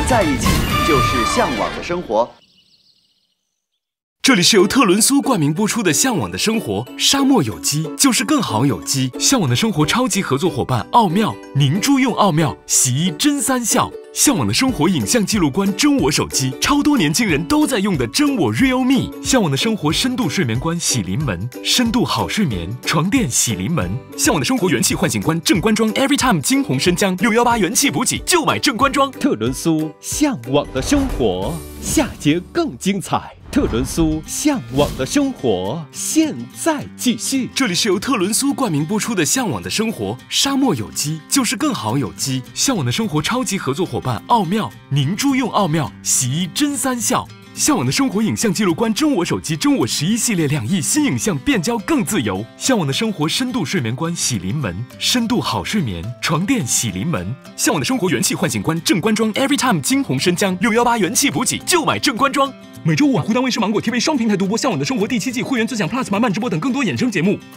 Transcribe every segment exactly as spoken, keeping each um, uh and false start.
在一起就是向往的生活。 这里是由特仑苏冠名播出的《向往的生活》，沙漠有机就是更好有机。向往的生活超级合作伙伴奥妙，凝珠用奥妙洗衣真三效。向往的生活影像记录观真我手机，超多年轻人都在用的真我 Realme。向往的生活深度睡眠观洗临门，深度好睡眠床垫洗临门。向往的生活元气唤醒观正官庄 Everytime 金红生姜六一八元气补给就买正官庄。 特仑苏向往的生活，下节更精彩。特仑苏向往的生活，现在继续。 这里是由特仑苏冠名播出的《向往的生活》，沙漠有机就是更好有机。向往的生活超级合作伙伴奥妙，凝珠用奥妙洗衣真三效。向往的生活影像记录观真我手机真我十一系列两亿新影像变焦更自由。向往的生活深度睡眠观洗临门，深度好睡眠床垫洗临门。向往的生活元气唤醒观正官庄 Everytime 金红生姜六一八元气补给就买正官庄。每周五晚湖南卫视芒果 T V 双平台独播《向往的生活》第七季会员自享 Plus 满满直播等更多衍生节目。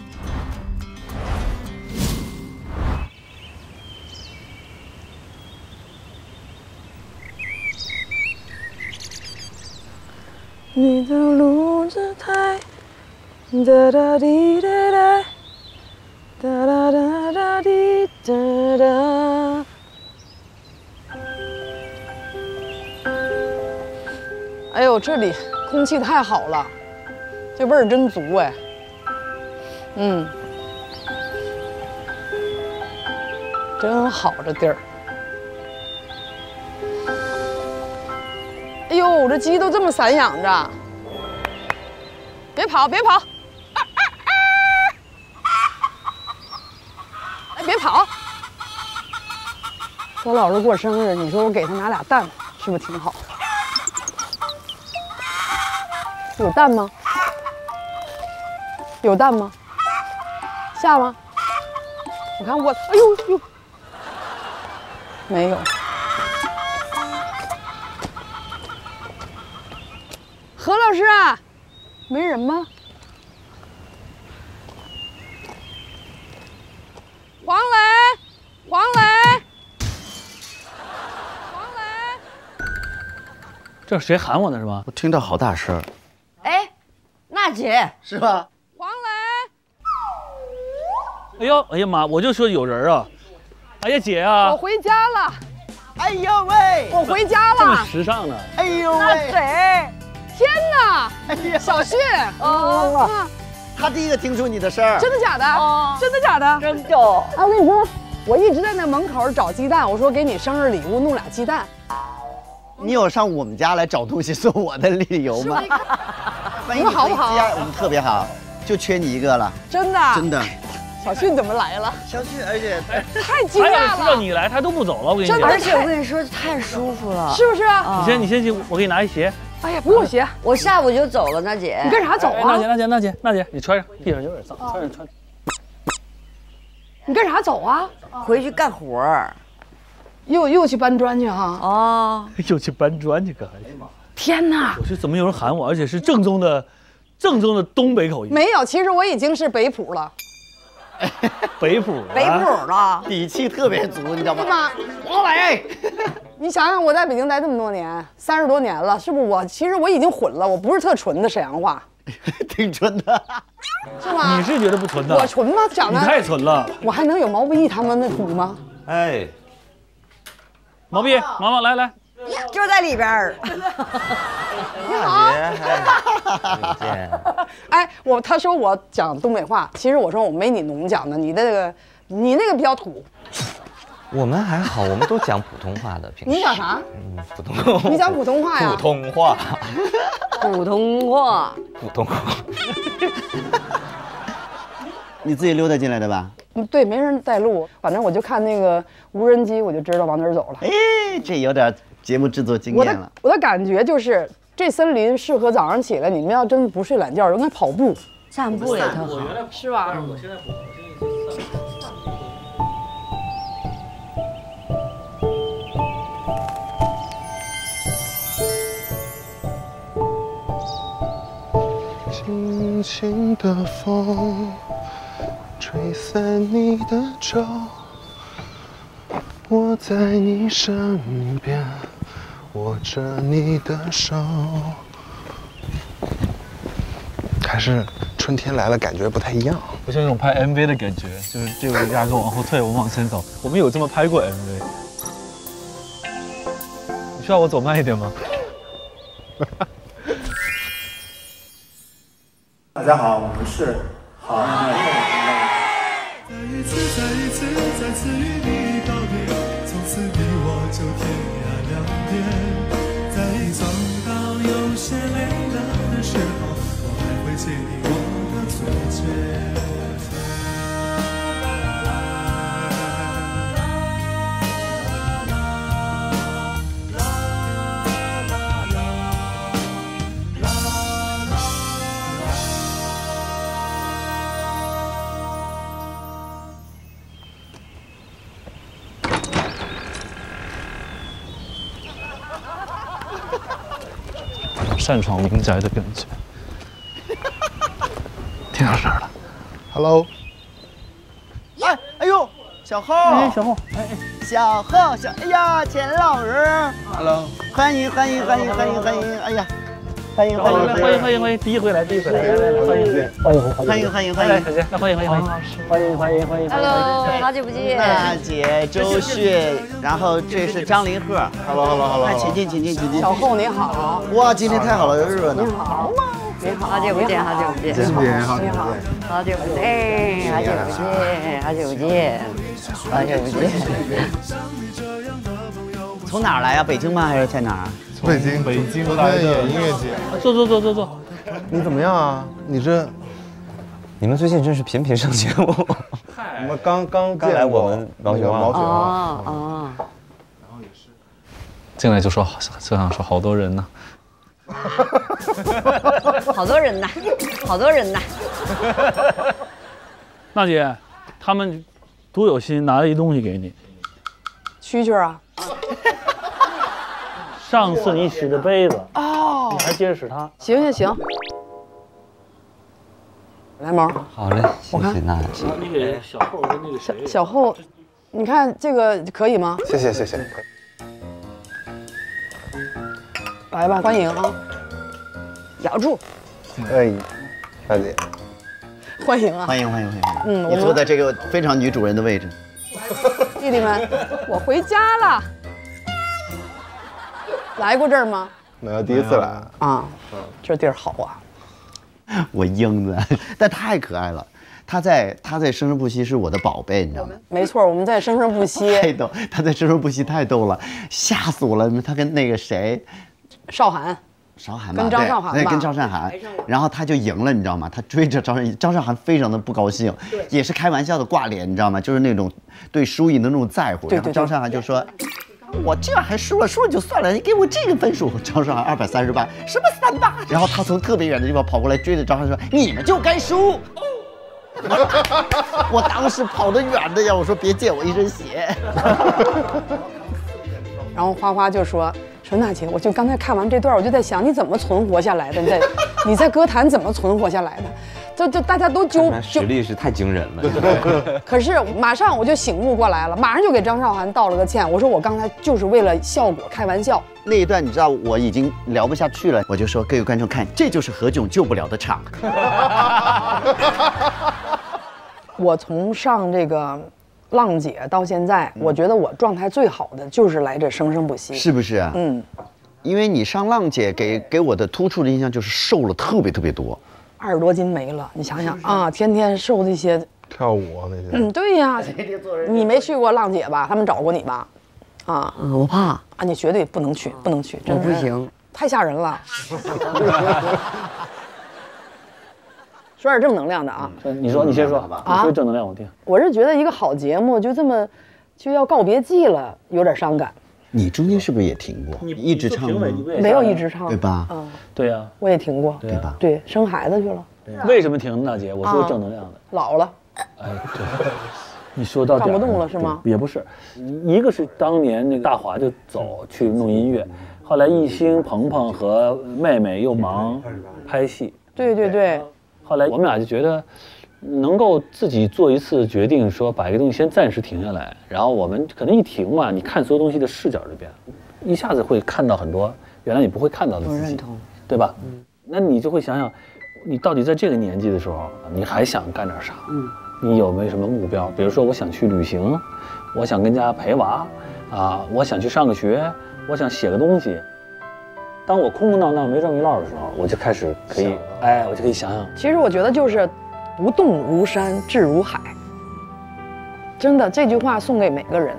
你的路子太哒哒滴哒哒哒哒哒哒滴哒哒。哎呦，这里空气太好了，这味儿真足哎。嗯，真好这地儿。哎呦，这鸡都这么散养着，别跑，别跑！啊啊啊！哎，别跑！我老师过生日，你说我给他拿俩蛋，是不是挺好？有蛋吗？有蛋吗？下吗？我看我，哎呦呦，没有。何老师啊，没人吗？黄磊，黄磊，黄磊， 这是谁喊我呢？是吧？ 我听到好大声。 哎，娜姐是吧？ 黄磊， 哎呦，哎呀妈！我就说有人啊！哎呀，姐啊！ 我回家了。 哎呦喂！ 我回家这么了。 时尚呢？ 哎呦那喂！ 谁？ 天哪！ 哎呀， 小旭， 哦， 啊， 他第一个听出你的声儿。 真的假的？ 哦真的假的？ 真的。 啊，我跟你说，我一直在那门口找鸡蛋，我说给你生日礼物弄俩鸡蛋。 你有上我们家来找东西送我的理由吗？ 你们好不好？ 我们特别好，就缺你一个了。 真的？ 真的。 小旭你怎么来了？ 小旭，而且太惊讶他要知道了， 你来，他都不走了。我跟你讲， 真的而且我跟你说，太舒服了。 是不是？ 你先，你先去，我给你拿一鞋。 哎呀，不用鞋， 我下午就走了，娜姐。 你干啥走啊哎娜姐，？娜姐，娜姐，娜姐，你穿上，地上有点脏，穿上穿。 你干啥走啊？ 回去干活儿。 又又去搬砖去哈？ 哦， 又去搬砖去干啥？ 天哪！ 我说怎么有人喊我，而且是正宗的，正宗的东北口音。 没有，其实我已经是北普了。 北普， 北普了。 底气特别足，你知道吗？ 妈， 黄磊， 你想想，我在北京待这么多年，三十多年了，是不是我？其实我已经混了，我不是特纯的沈阳话， 挺纯的。 你是吗？ 是觉得不纯的？ 我纯吗？长你得太纯了。 我还能有毛不易他们那土吗？ 哎， 毛毕，毛毛来来， 就在里边儿。 你好。 再见。 哎，我他说我讲东北话，其实我说我没你浓讲的，你的这个你那个比较土。 我们还好，我们都讲普通话的。平时你讲啥？ 嗯，普通话。 你讲普通话呀？ 普通话。 普通话。 普通话。 你自己溜达进来的吧？ 嗯，对，没人带路，反正我就看那个无人机，我就知道往哪儿走了。 哎，这有点节目制作经我的验了。 我的感觉就是，这森林适合早上起来，你们要真不睡懒觉，应该跑步， 散步也特好。 是吧？ 我现在不，我现在轻轻的风吹散你的皱，我在你身边， 握着你的手。还是春天来了，感觉不太一样。 不像那种拍 M V 的感觉，就是这个压根往后退，我们往前走。我们有这么拍过 M V。你需要我走慢一点吗？ 大家好，我们是好妹妹。 再一次，再一次，再次与你告别，从此你我就天涯两边。在你走到有些累了的时候，我还会借你我的嘴唇。 擅闯民宅的感觉。听到声了 ，Hello。 哎，哎呦，小浩， 哎，小浩，哎哎， 小浩，小，哎呀，钱老师 ，Hello。 欢迎欢迎欢迎欢迎欢迎，哎呀，欢迎欢迎欢迎欢迎欢迎，第一回来，第一回来，来来来，欢迎欢迎欢迎欢迎欢迎， 小姐，那欢迎欢迎欢迎欢迎欢迎欢迎 ，Hello， 好久不见。 娜姐、周迅，然后这是张凌赫 ，Hello Hello Hello。 哎，请进请进请进。 小后你好。 哇，今天太好了，热闹。 你好。你好，好久不见，好久不见。 这边好。 你好，好久不见，好久不见，好久不见，好久不见。 从哪儿来呀？北京吗？还是在哪儿？ 北京， 北京昨来的天演音乐节。 坐坐坐坐坐。 你怎么样啊？你这， 你们最近真是频频上节目。 我们刚刚刚来我们毛血旺。 毛血旺。 哦哦。 然后也是。 进来就说，这样说好多人呢。 好多人呐，好多人呐。 娜姐，他们多有心，拿了一东西给你。 蛐蛐啊。 上次你使的杯子， 哦， 你还接着使它。 行行行。来毛。 好嘞，谢谢娜姐。 你给小后跟那个谁。 小后，你看这个可以吗？ 谢谢谢谢。 来吧，欢迎啊！ 咬住。 哎，大姐。 欢迎啊！ 欢迎欢迎欢迎。 嗯， 你坐在这个非常女主人的位置。 弟弟们，我回家了。来过这儿吗？ 没有，第一次来啊。这地儿好啊。 我英子，但太可爱了。他在他在生生不息是我的宝贝，你知道吗？ 没错，我们在生生不息。 太逗，他在生生不息太逗了，吓死我了。他跟那个谁， 邵涵， 邵涵吧， 跟张韶涵吧， 跟张韶涵，然后他就赢了，你知道吗？他追着张韶张韶涵非常的不高兴，也是开玩笑的挂脸，你知道吗？就是那种对输赢的那种在乎。然后张韶涵就说。我这样还输了，输了就算了，你给我这个分数。张韶涵二百三十八，什么三八？然后他从特别远的地方跑过来追着张韶涵说：“你们就该输。”我当时跑得远的呀，我说别溅我一身血。 然后花花就说：“说娜姐，我就刚才看完这段，我就在想你怎么存活下来的？你在你在歌坛怎么存活下来的？就就大家都揪， 实力是太惊人了。 可是马上我就醒悟过来了，马上就给张韶涵道了个歉。我说我刚才就是为了效果开玩笑。 那一段你知道我已经聊不下去了，我就说各位观众看，这就是何炅救不了的场。 我从上这个浪姐到现在，我觉得我状态最好的就是来这生生不息， 是不是啊？嗯，因为你上浪姐给给我的突出的印象就是瘦了特别特别多。 二十多斤没了，你想想啊，天天受这些跳舞那些。 嗯，对呀，你没去过浪姐吧？他们找过你吧？啊， 嗯，我怕啊， 你绝对不能去，不能去， 我不行， 太吓人了。说点正能量的啊！ 你说，你先说吧。啊，说正能量我听。 我是觉得一个好节目就这么就要告别季了，有点伤感。 你中间是不是也停过？你一直唱吗？ 没有一直唱， 对吧？ 嗯， 对呀， 我也停过， 对吧？ 对，生孩子去了。 为什么停呢，姐？我说正能量的。 老了。 哎，对，你说到干不动了是吗？ 也不是，一个是当年那个大华就走去弄音乐，后来艺兴、鹏鹏和妹妹又忙拍戏。 对对对。 后来我们俩就觉得。能够自己做一次决定，说把一个东西先暂时停下来，然后我们可能一停嘛，你看所有东西的视角就变了。 一下子会看到很多原来你不会看到的自己。 我认同， 对吧？嗯，那你就会想想，你到底在这个年纪的时候，你还想干点啥？嗯，你有没有什么目标？比如说，我想去旅行，我想跟家陪娃，啊，我想去上个学，我想写个东西。当我空空荡荡没着没落的时候，我就开始可以，哎，我就可以想想。 其实我觉得就是不动如山，志如海。真的，这句话送给每个人。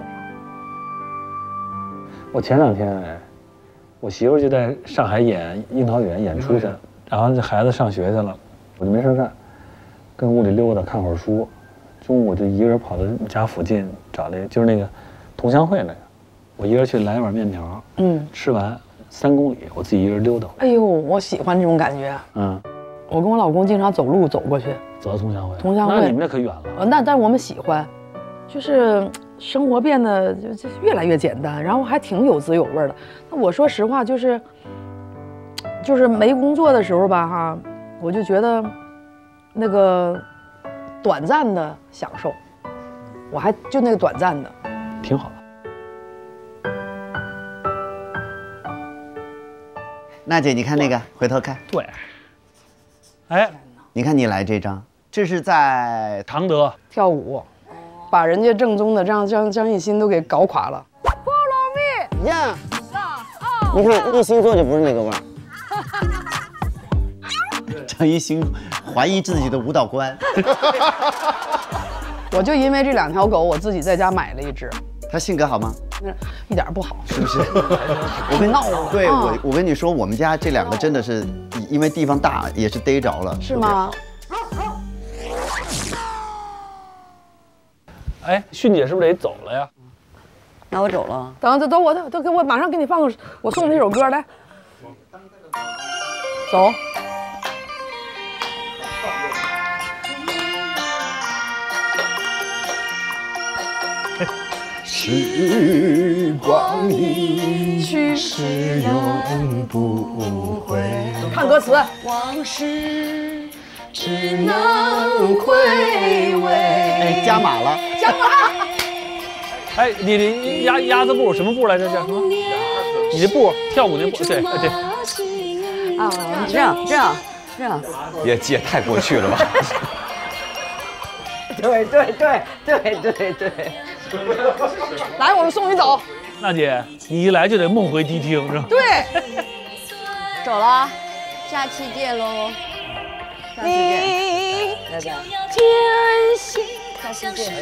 我前两天哎，我媳妇就在上海演樱桃园演出去，然后这孩子上学去了，我就没事干，跟屋里溜达看会儿书，中午就一个人跑到家附近找那个就是那个同乡会那个，我一个人去来一碗面条，嗯，吃完三公里，我自己一个人溜达。 哎呦，我喜欢这种感觉。嗯，我跟我老公经常走路走过去， 走到同乡会。 同乡会， 那你们那可远了。 呃，那但是我们喜欢，就是生活变得就就越来越简单，然后还挺有滋有味的。那我说实话，就是就是没工作的时候吧，哈，我就觉得那个短暂的享受，我还就那个短暂的， 挺好的。 娜姐，你看那个，回头看。 对。哎， 你看你来这张，这是在常德跳舞，把人家正宗的张张张艺兴都给搞垮了。 Follow me， 呀，你看一星座就不是那个味儿。张艺兴怀疑自己的舞蹈观。 我就因为这两条狗，我自己在家买了一只。 他性格好吗？ 一点不好， 是不是？我跟闹了。 对我，我跟你说，我们家这两个真的是，因为地方大，也是逮着了。 是吗？ 哎，迅姐是不是得走了呀？ 那我走了。 等等等，我等等，给我马上给你放个，我送你一首歌来。走。 时光一去是永不回， 看歌词。 往事只能回味。 哎，加码了， 加码。 哎，你你鸭鸭子步什么步来着？叫什么？你这步跳舞那步，对对。 啊，这样这样这样， 也也太过去了吧？ 对对对对对对。 来，我们送你走。 娜姐，你一来就得梦回迪厅，是吧？ 对。 走了，下期见喽。下期见。拜拜。下期见。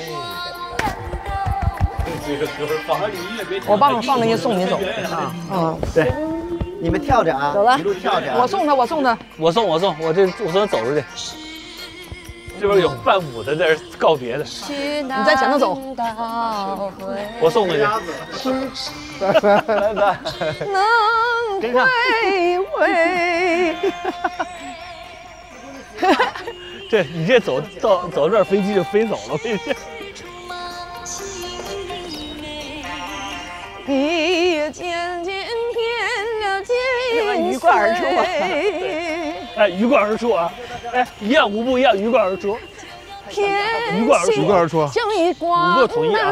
我帮我放那些送你走啊。嗯， 对。你们跳着啊， 走了， 一路跳着。 我送他，我送他， 我送我送我这我送他走出去。这边有伴舞的在这告别的， 你在前头走， 我送他去。 拜拜。 能回味。 这你这走到走到这儿，飞机就飞走了，我跟你讲。 你也渐渐变了近鱼贯而出啊！ 哎，鱼贯而出啊！哎，一样无不一样，鱼贯而出。鱼贯而出， 鱼贯而出。 五个统一啊！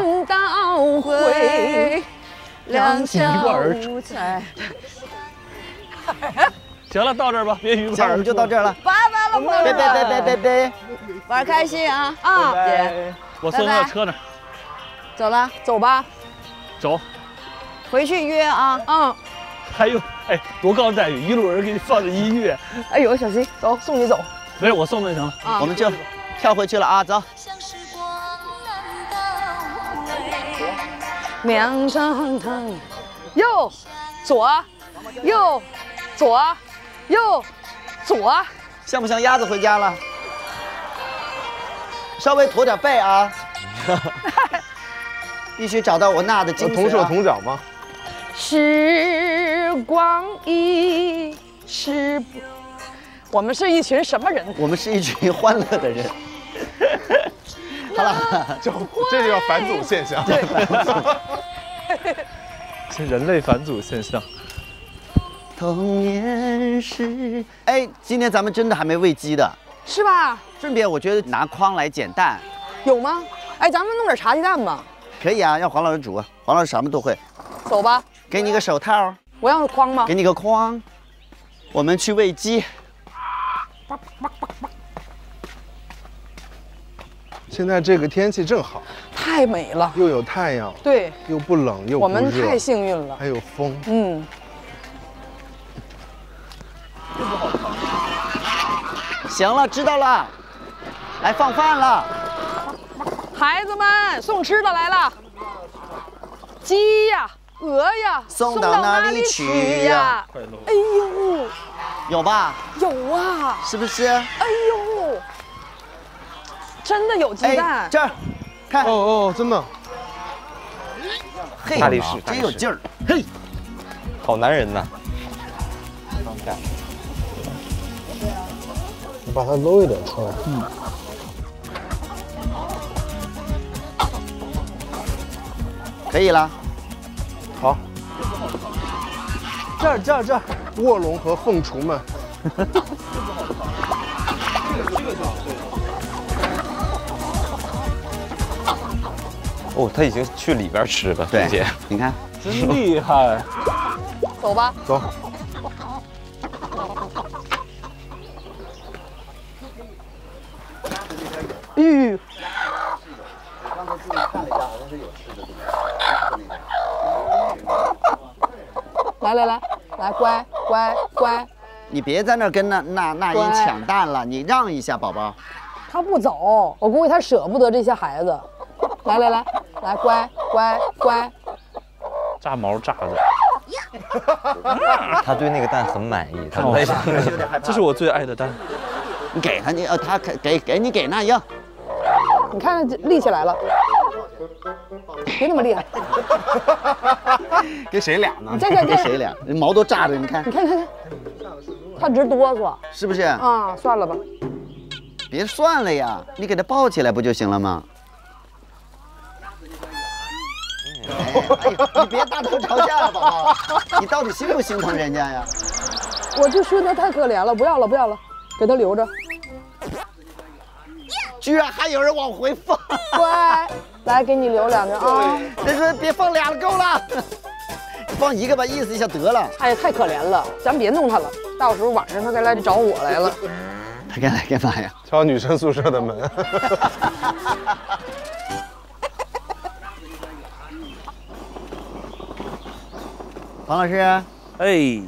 两鱼贯而出。行了，到这儿吧，别鱼贯而出。 行，我们就到这儿了。 拜拜了，朋友们。 别别别别别别， 玩开心啊！ 啊， 姐， 我送到车那儿。 走了， 走吧。 走。 回去约啊！ 嗯。 还有，哎，多高待遇，一路人给你放着音乐。 哎呦，小心，走，送你走。 没事，我送就行了。 啊，我们就跳回去了啊，走。 两张腾，右，左，右，左，右，左。 像不像鸭子回家了？稍微驼点背啊。必须找到我娜的精髓、啊。 同手同脚吗？ 时光一逝不，我们是一群什么人？ 我们是一群欢乐的人。好了， 这这就叫返祖现象。 对，返祖。 这人类返祖现象。 童年时，哎，今天咱们真的还没喂鸡的， 是吧？ 顺便我觉得拿筐来捡蛋， 有吗？哎，咱们弄点茶鸡蛋吧。 可以啊，让黄老师煮，黄老师什么都会。 走吧。 给你个手套。 我要筐吗？ 给你个筐。我们去喂鸡。 现在这个天气正好， 太美了， 又有太阳， 对， 又不冷又不热， 我们太幸运了， 还有风， 嗯。 行了，知道了，来放饭了。 孩子们，送吃的来了，鸡呀，鹅呀， 送到哪里去呀？ 哎呦， 有吧？ 有啊， 是不是？ 哎呦。真的有鸡蛋， 这儿，看哦哦，真的， 嘿， 大力士， 真有劲儿，嘿， 好男人呐！ 你把它搂一点出来，嗯， 可以了， 好， 这儿这儿这儿， 卧龙和凤雏们。 哦，他已经去里边吃了， 对姐， 你看， 真厉害。 走吧， 走。 吁。来来来来，乖乖乖， 你别在那儿跟那那那英抢蛋了，你让一下，宝宝。 他不走，我估计他舍不得这些孩子。来来来来，乖乖乖， 炸毛炸的。 他对那个蛋很满意，他哦在想， 这是我最爱的蛋。 你给他，你呃，他给给给你给那英。 你看立起来了，别那么厉害。 给谁俩呢？ 这这给谁俩？毛都炸着，你看。 你看看看，他直哆嗦， 是不是？ 啊，算了吧。 别算了呀，你给他抱起来不就行了吗？哎呀，你别大头朝下，宝宝，你到底心不心疼人家呀？ 我就说他太可怜了，不要了，不要了，给他留着。 居然还有人往回放！ 乖，来给你留两个啊。 人说别放俩了，够了，放一个吧，意思一下得了。 哎呀，太可怜了，咱别弄他了，到时候晚上他该来找我来了。 他该来干嘛呀？ 敲女生宿舍的门。 黄老师， 哎，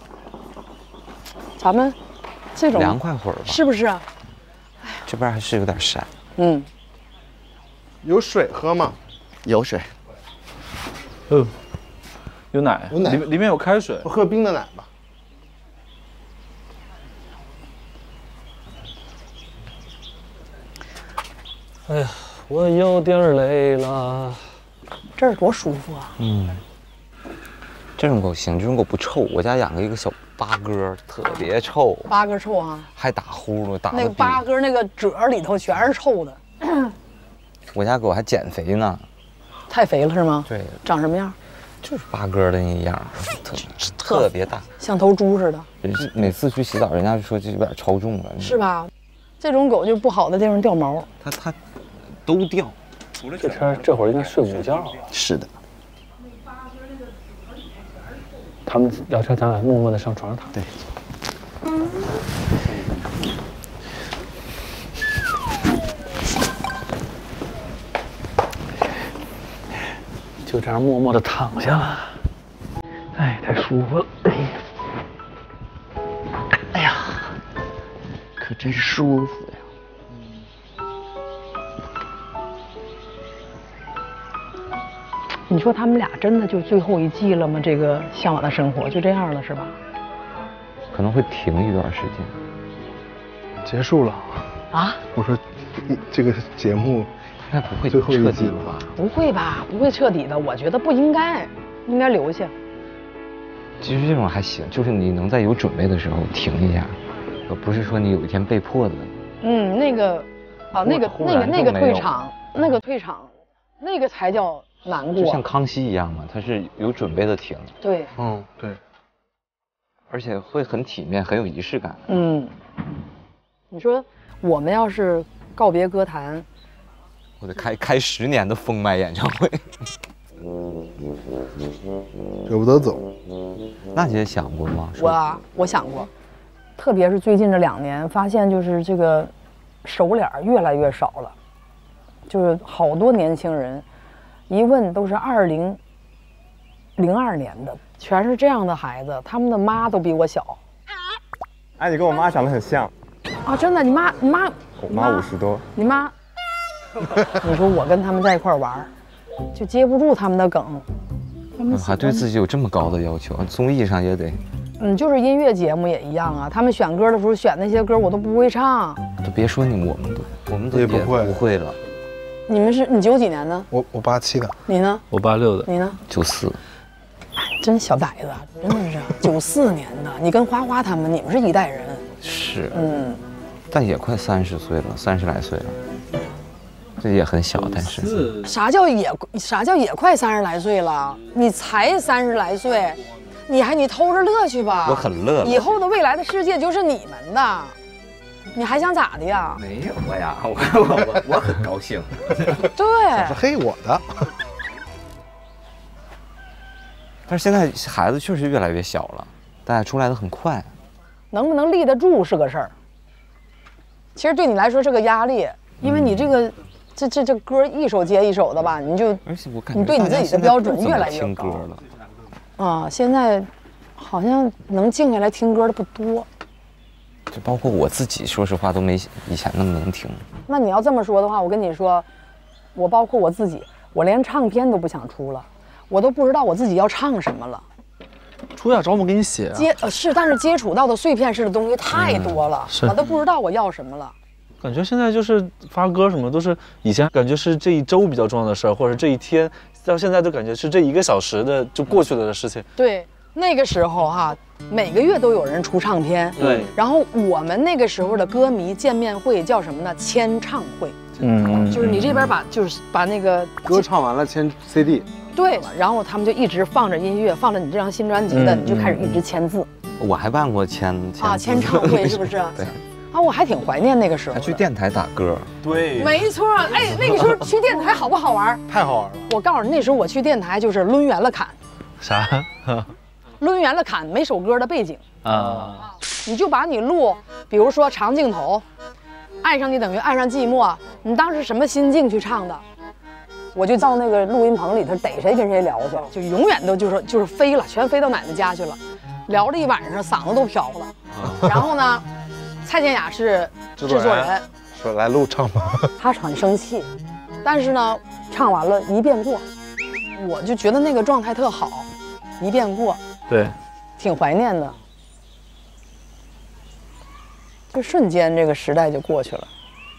咱们这种凉快会儿吧， 是不是啊？ 这边还是有点晒。 嗯， 有水喝吗？ 有水。 哦，有奶， 有奶， 里面里面有开水。 我喝冰的奶吧。 哎呀，我有点累了。 这儿多舒服啊！ 嗯，这种狗行，这种狗不臭。我家养了一个小八哥，特别臭。 八哥臭啊！ 还打呼噜，打那个八哥那个褶里头全是臭的。 我家狗还减肥呢。 太肥了是吗？ 对。 长什么样？ 就是八哥的那样，特特别大， 像头猪似的。 每次去洗澡，人家就说这有点超重了， 是吧？这种狗就不好的地方掉毛， 它它都掉。 这天这会儿应该睡午觉。 是的。 他们聊天，咱俩默默的上床上躺。 对。 就这样默默的躺下了。哎，太舒服了。哎呀， 哎呀，可真舒服呀。 你说他们俩真的就最后一季了吗？这个向往的生活就这样了是吧？ 可能会停一段时间。 结束了。 啊？ 我说，这个节目应该不会最后一季了吧？ 不会吧？不会彻底的，我觉得不应该，应该留下。 其实这种还行，就是你能在有准备的时候停一下，而不是说你有一天被迫的。 嗯，那个，啊，那个那个那个退场，那个退场，那个才叫难过。 就像康熙一样嘛，他是有准备的停。 对。 嗯，对。 而且会很体面，很有仪式感。 嗯。你说我们要是告别歌坛， 我得开开十年的封麦演唱会。 舍不得走。 娜姐想过吗？ 我啊，我想过，特别是最近这两年，发现就是这个熟脸越来越少了，就是好多年轻人一问都是二零零二年的，全是这样的孩子，他们的妈都比我小。 哎，你跟我妈长得很像。 啊，真的，你妈你妈， 我妈五十多。 你妈，你说我跟他们在一块玩，就接不住他们的梗。他们还对自己有这么高的要求，综艺上也得。 嗯，就是音乐节目也一样啊，他们选歌的时候选那些歌我都不会唱。 都别说你，我们都我们都也不会不会了。 你们是你九几年的？ 我我八七的。 你呢？ 我八六的。 你呢？ 九四。 真小崽子，真的是九四年的。你跟花花他们，你们是一代人。 是。 嗯。 但也快三十岁了，三十来岁了。这也很小，但是啥叫也啥叫也快三十来岁了？你才三十来岁，你还你偷着乐去吧。 我很乐了。 以后的未来的世界就是你们的，你还想咋的呀？ 没有呀，我我我我很高兴。 对， 是黑我的。 但是现在孩子确实越来越小了，大家出来的很快。 能不能立得住是个事儿。其实对你来说是个压力，因为你这个。这这这歌一首接一首的吧，你就而且我感觉你对你自己的标准越来越高。听歌了啊，现在好像能静下来听歌的不多。 就包括我自己，说实话都没以前那么能听。 那你要这么说的话，我跟你说，我包括我自己，我连唱片都不想出了，我都不知道我自己要唱什么了。 出呀，找我们给你写、啊。 接呃是，但是接触到的碎片式的东西太多了， 嗯、 我都不知道我要什么了。 感觉现在就是发歌什么都是以前感觉是这一周比较重要的事儿，或者这一天，到现在都感觉是这一个小时的就过去了的事情。 对，那个时候哈、啊，每个月都有人出唱片。 对。 然后我们那个时候的歌迷见面会叫什么呢？签唱会。 嗯。 就是你这边把就是把那个歌唱完了签 C D。 对，然后他们就一直放着音乐，放着你这张新专辑的，嗯、你就开始一直签字。 我还办过签签啊，签唱会是不是？ 对。 啊，我还挺怀念那个时候。 还去电台打歌。 对， 没错。哎，那个时候去电台好不好玩？ 太好玩了。 我告诉你，那时候我去电台就是抡圆了砍。 啥？ 抡圆了砍每首歌的背景啊， 你就把你录，比如说长镜头，爱上你等于爱上寂寞，你当时什么心境去唱的？我就到那个录音棚里头逮谁跟谁聊去，就永远都就是就是飞了，全飞到奶奶家去了，聊了一晚上，嗓子都飘了。然后呢？蔡健雅是制作人， 说来录唱吧， 他很生气，但是呢，唱完了一遍过，我就觉得那个状态特好，一遍过， 对， 挺怀念的，就瞬间这个时代就过去了。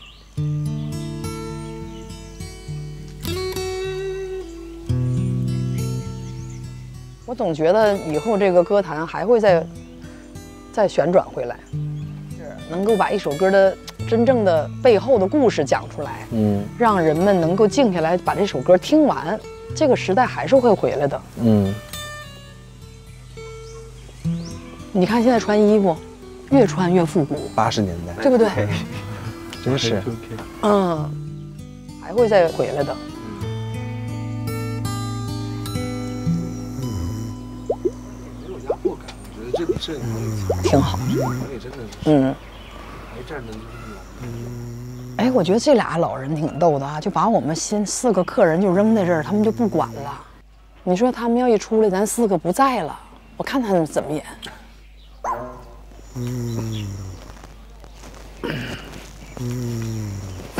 我总觉得以后这个歌坛还会再再旋转回来。能够把一首歌的真正的背后的故事讲出来，嗯，让人们能够静下来把这首歌听完，这个时代还是会回来的，嗯。你看现在穿衣服，越穿越复古， 八十年代， 对不对？ 真是， 嗯，还会再回来的。 没有压迫感，我觉得这个这挺好，嗯。哎，我觉得这俩老人挺逗的啊，就把我们先四个客人就扔在这儿，他们就不管了。你说他们要一出来，咱四个不在了，我看他们怎么演。嗯嗯，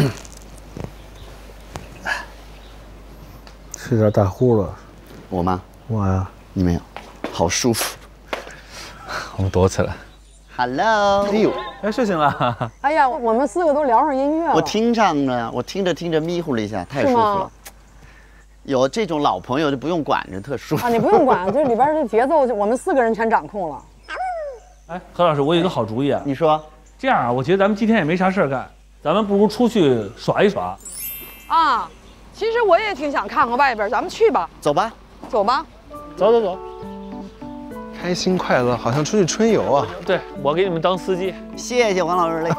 吃点大呼了。 我吗？ 我呀， 你没有，好舒服。 我们躲起来。 Hello， 哎呦，哎，睡醒了。 哎呀，我们四个都聊上音乐了。 我听上了，我听着听着迷糊了一下，太舒服了。有这种老朋友就不用管着，特舒服。 啊，你不用管，这里边的节奏我们四个人全掌控了。 哎，何老师，我有一个好主意啊。 你说。 这样啊，我觉得咱们今天也没啥事儿干，咱们不如出去耍一耍。 啊，其实我也挺想看看外边，咱们去吧。 走吧， 走吧， 走走走。 开心快乐，好像出去春游啊！ 对，我给你们当司机。 谢谢王老师嘞。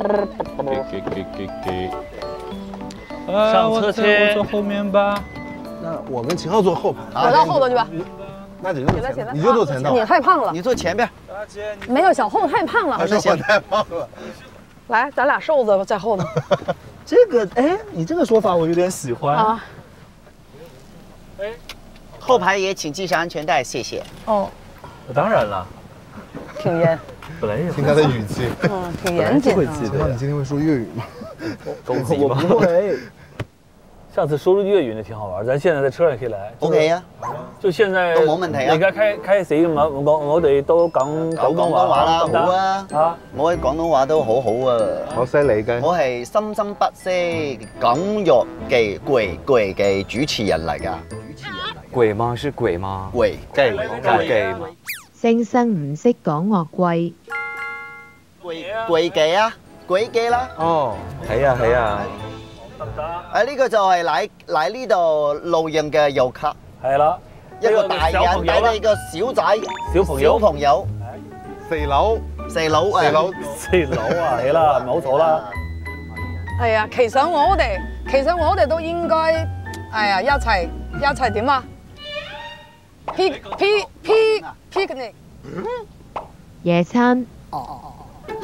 上车去，坐后面吧。 那我跟秦昊坐后排。 我到后头去吧。 那你就坐前，你就坐前头。 你太胖了， 你坐前边。 没有，小后太胖了。 他说我太胖了。 来，咱俩瘦子在后头。 这个，哎，你这个说法我有点喜欢啊。 哎，后排也请系上安全带，谢谢。 哦， 当然了， 挺严。 本来也听他的语气， 嗯，挺严谨。 会记得。 你今天会说粤语吗？ 懂级吗？不会。下次說粵語呢挺好玩，咱現在在車上也可以來。 O K 啊， 就現在都冇問題啊。 而家開開始咁我我我哋都講講廣東話啦，好啊。啊，我嘅廣東話都好好啊。 好犀利嘅。 我係深深不息港粵嘅鬼鬼嘅主持人嚟㗎。 鬼嗎？是鬼嗎？ 鬼鬼鬼嗎？ 星生唔識講樂貴。 鬼鬼記啊，鬼記啦。 哦，係啊係啊。 誒呢個就係嚟嚟呢度露營嘅遊客， 係啦， 一個大人帶住一個小仔， 小朋友， 小朋友， 四樓， 四樓， 四樓， 四樓啊，係啦，唔好錯啦。 係啊，其實我哋其實我哋都應該，哎呀一齊一齊點啊 ？Pic pic pic picnic， 野餐。 哦哦哦。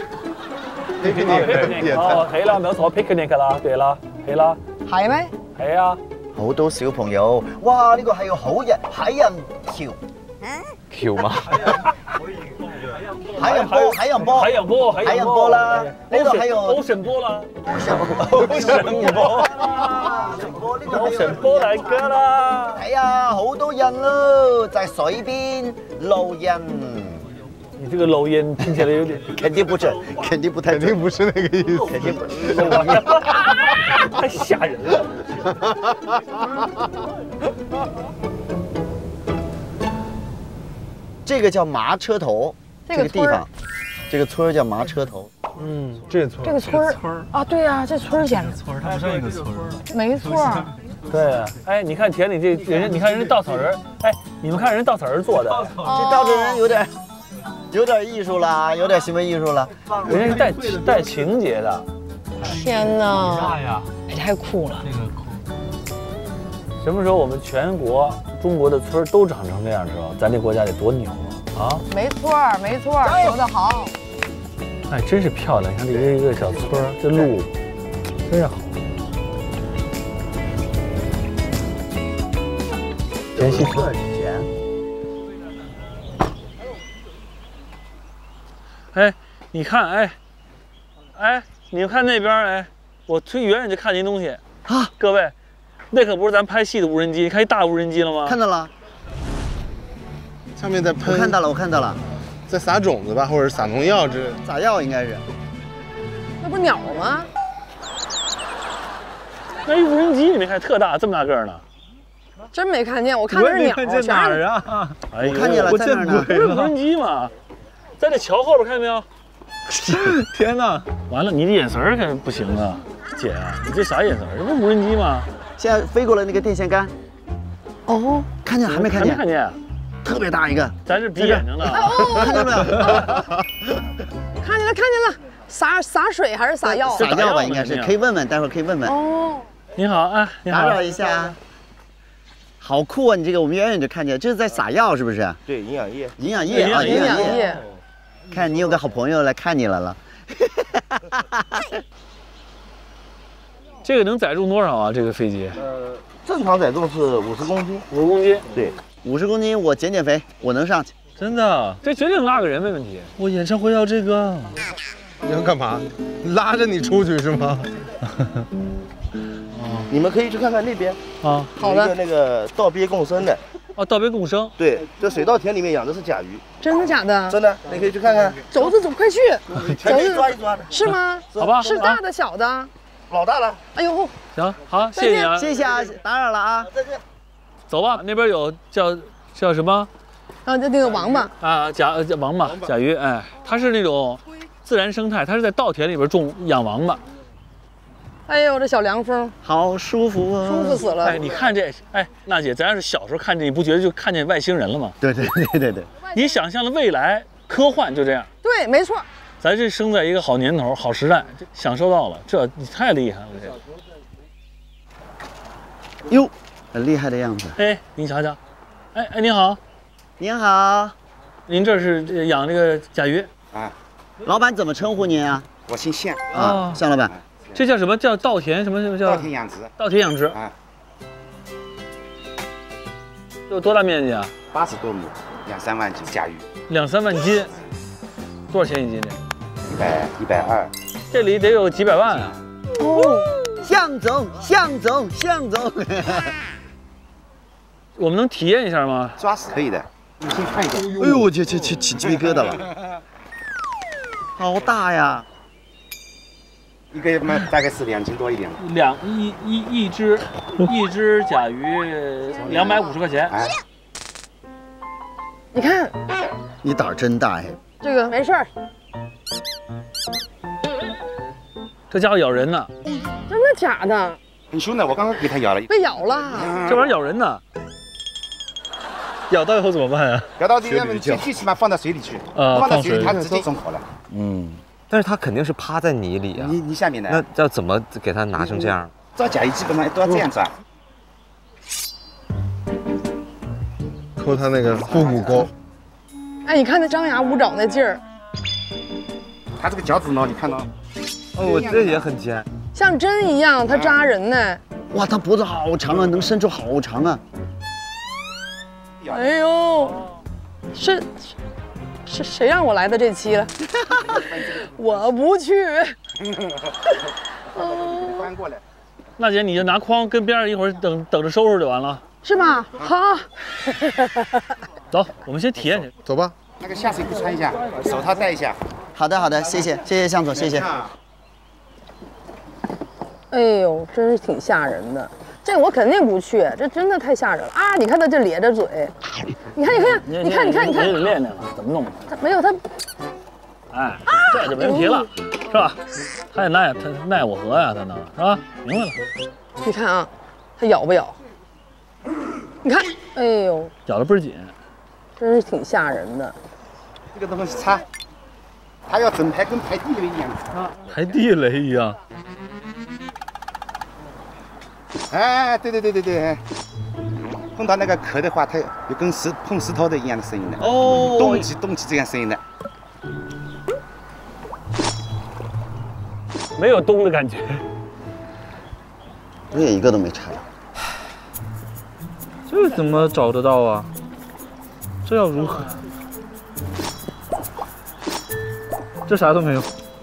picnic 哦，係啦，冇錯 picnic 㗎啦，對啦，係啦。 係咩？ 係啊。 好多小朋友，哇！呢個係個好人海人橋。 橋嗎？ 海洋波，海洋波， 海洋波，海洋波啦。呢度還有 Ocean 波啦。 Ocean 波。 Ocean 波嚟㗎啦。 係啊，好多人咯，在水邊露營。 你這個漏音聽起來有點， 肯定不準，肯定不太， 肯定不是那個意思， 肯定不是， 太嚇人了。 這個叫麻車頭，這個地方，這個村叫麻車頭。 嗯， 這村， 這個村兒啊，對呀，這村兒顯得村，它不像一個村。 沒錯。 對啊，哎，你看田裡這人，你看人家稻草人，哎，你們看人稻草人做的， 這稻草人有點。有點藝術啦，有點什麼藝術了？ 人家是帶帶情節的。 天哪！也太酷了。 那個酷。 什麼時候我們全國中國的村都長成這樣的時候，咱這國家得多牛啊！啊！ 沒錯，沒錯，說得好。 哎，真是漂亮！你看這一個小村，這路真是好。田溪村。哎，你看，哎，哎，你们看那边，哎，我推远远就看见东西啊！各位，那可不是咱拍戏的无人机，你看一大无人机了吗？ 看到了， 上面在喷。 我看到了，我看到了， 在撒种子吧，或者撒农药之类的。 撒药应该是。 那不是鸟吗？ 那一无人机你没看，特大，这么大个儿呢。 真没看见，我看的是鸟。 看见哪儿啊？ 哎呦，我看见了，在哪儿呢？ 不是无人机吗？在这桥后边看见没有？ 天哪！ 完了，你这眼神儿可不行啊，姐啊，你这啥眼神儿？这不是无人机吗？ 现在飞过了那个电线杆。哦，看见还没看见？ 还没看见？ 特别大一个。 咱是闭眼睛的。 哦， 看见没有？ 看见了，看见了。洒洒水还是洒药？ 洒药吧，应该是。可以问问，待会儿可以问问。 哦。 你好啊，你好。 打扰一下。好酷啊！你这个我们远远就看见，这是在撒药是不是？ 对，营养液。 营养液啊， 营养液。 看你有个好朋友来看你来了。 这个能载重多少啊？这个飞机？ 呃，正常载重是五十公斤。 五十公斤？ 对， 五十公斤，我减减肥，我能上去。 真的？这绝对拉个人没问题。 我演唱会要这个。 你要干嘛？拉着你出去是吗？ 你们可以去看看那边啊， 好的。 有一个那个道边共生的。 哦，道边共生。 对，这水稻田里面养的是甲鱼。 真的假的？ 真的，你可以去看看。 走走走，快去！ 可以抓一抓的。 是吗？ 好吧。 是大的小的？ 老大了。 哎呦， 行，好，谢谢你啊， 谢谢啊，打扰了啊， 再见。 走吧，那边有叫叫什么？ 啊，那那个王八啊，甲叫王八，甲鱼，哎，它是那种自然生态，它是在稻田里边种养王八。 哎呦，这小凉风好舒服啊， 舒服死了！ 哎，你看这，哎，娜姐，咱要是小时候看这，你不觉得就看见外星人了吗？ 对对对对对， 你想象的未来科幻就这样。 对，没错。 咱这生在一个好年头、好时代，享受到了，这你太厉害了，这。 哟， 很厉害的样子。 哎，您瞧瞧，哎哎，您好， 您好， 您这是养这个甲鱼啊？老板怎么称呼您啊？ 我姓向啊， 向老板。 这叫什么？叫稻田什么什么叫？ 稻田养殖。 稻田养殖啊。有多大面积啊？ 八十多亩，两三万斤甲鱼。 两三万斤，多少钱一斤呢？ 一百一百二。 这里得有几百万啊！ 哦，向总，向总，向总。 我们能体验一下吗？ 抓是可以的，你先看一下。 哎呦，我去去去起鸡皮疙瘩了，好大呀！ 一个嘛大概是两斤多一点。 两一一一只一只甲鱼两百五十块钱。哎， 你看， 你胆儿真大呀！ 这个没事儿。 这家伙咬人呢！ 真的假的？ 很凶的，我刚刚给它咬了。 被咬了， 这玩意儿咬人呢。咬到以后怎么办呀？ 咬到这个最最起码放到水里去， 呃， 放到水里它直接中口了。 嗯，但是它肯定是趴在泥里啊。 泥泥下面的。 那要怎么给它拿成这样？ 抓甲鱼基本上都要这样抓。 抠它那个腹股沟。 哎，你看那张牙舞爪那劲儿。 它这个脚趾呢，你看到？ 哦，我这也很尖， 像针一样，它扎人呢。 哇，它脖子好长啊，能伸出好长啊。 哎呦，是是谁让我来的这期了？我不去。 翻过来。 娜姐，你就拿筐跟边上一会儿等等着收拾就完了， 是吗？好。 走，我们先体验去。 走吧。 那个下水裤穿一下，手套戴一下。 好的，好的，谢谢，谢谢向总，谢谢。 哎呦，真是挺吓人的，这我肯定不去，这真的太吓人了啊！你看他这咧着嘴，你看，你看，你看，你看，你看， 练练了，怎么弄？ 他没有他， 哎，这就没问题了，是吧？他也耐，他耐我何呀？他能是吧？明白了。 你看啊，他咬不咬？你看，哎呦， 咬得倍儿紧， 真是挺吓人的。 这个东西擦，它要整排跟排地雷一样啊， 排地雷一样。 哎，对对对对对，碰到那个壳的话，它有跟石碰石头的一样的声音的。哦，动起动起这样声音的。 没有咚的感觉， 我也一个都没拆到。 这怎么找得到啊？这要如何？这啥都没有。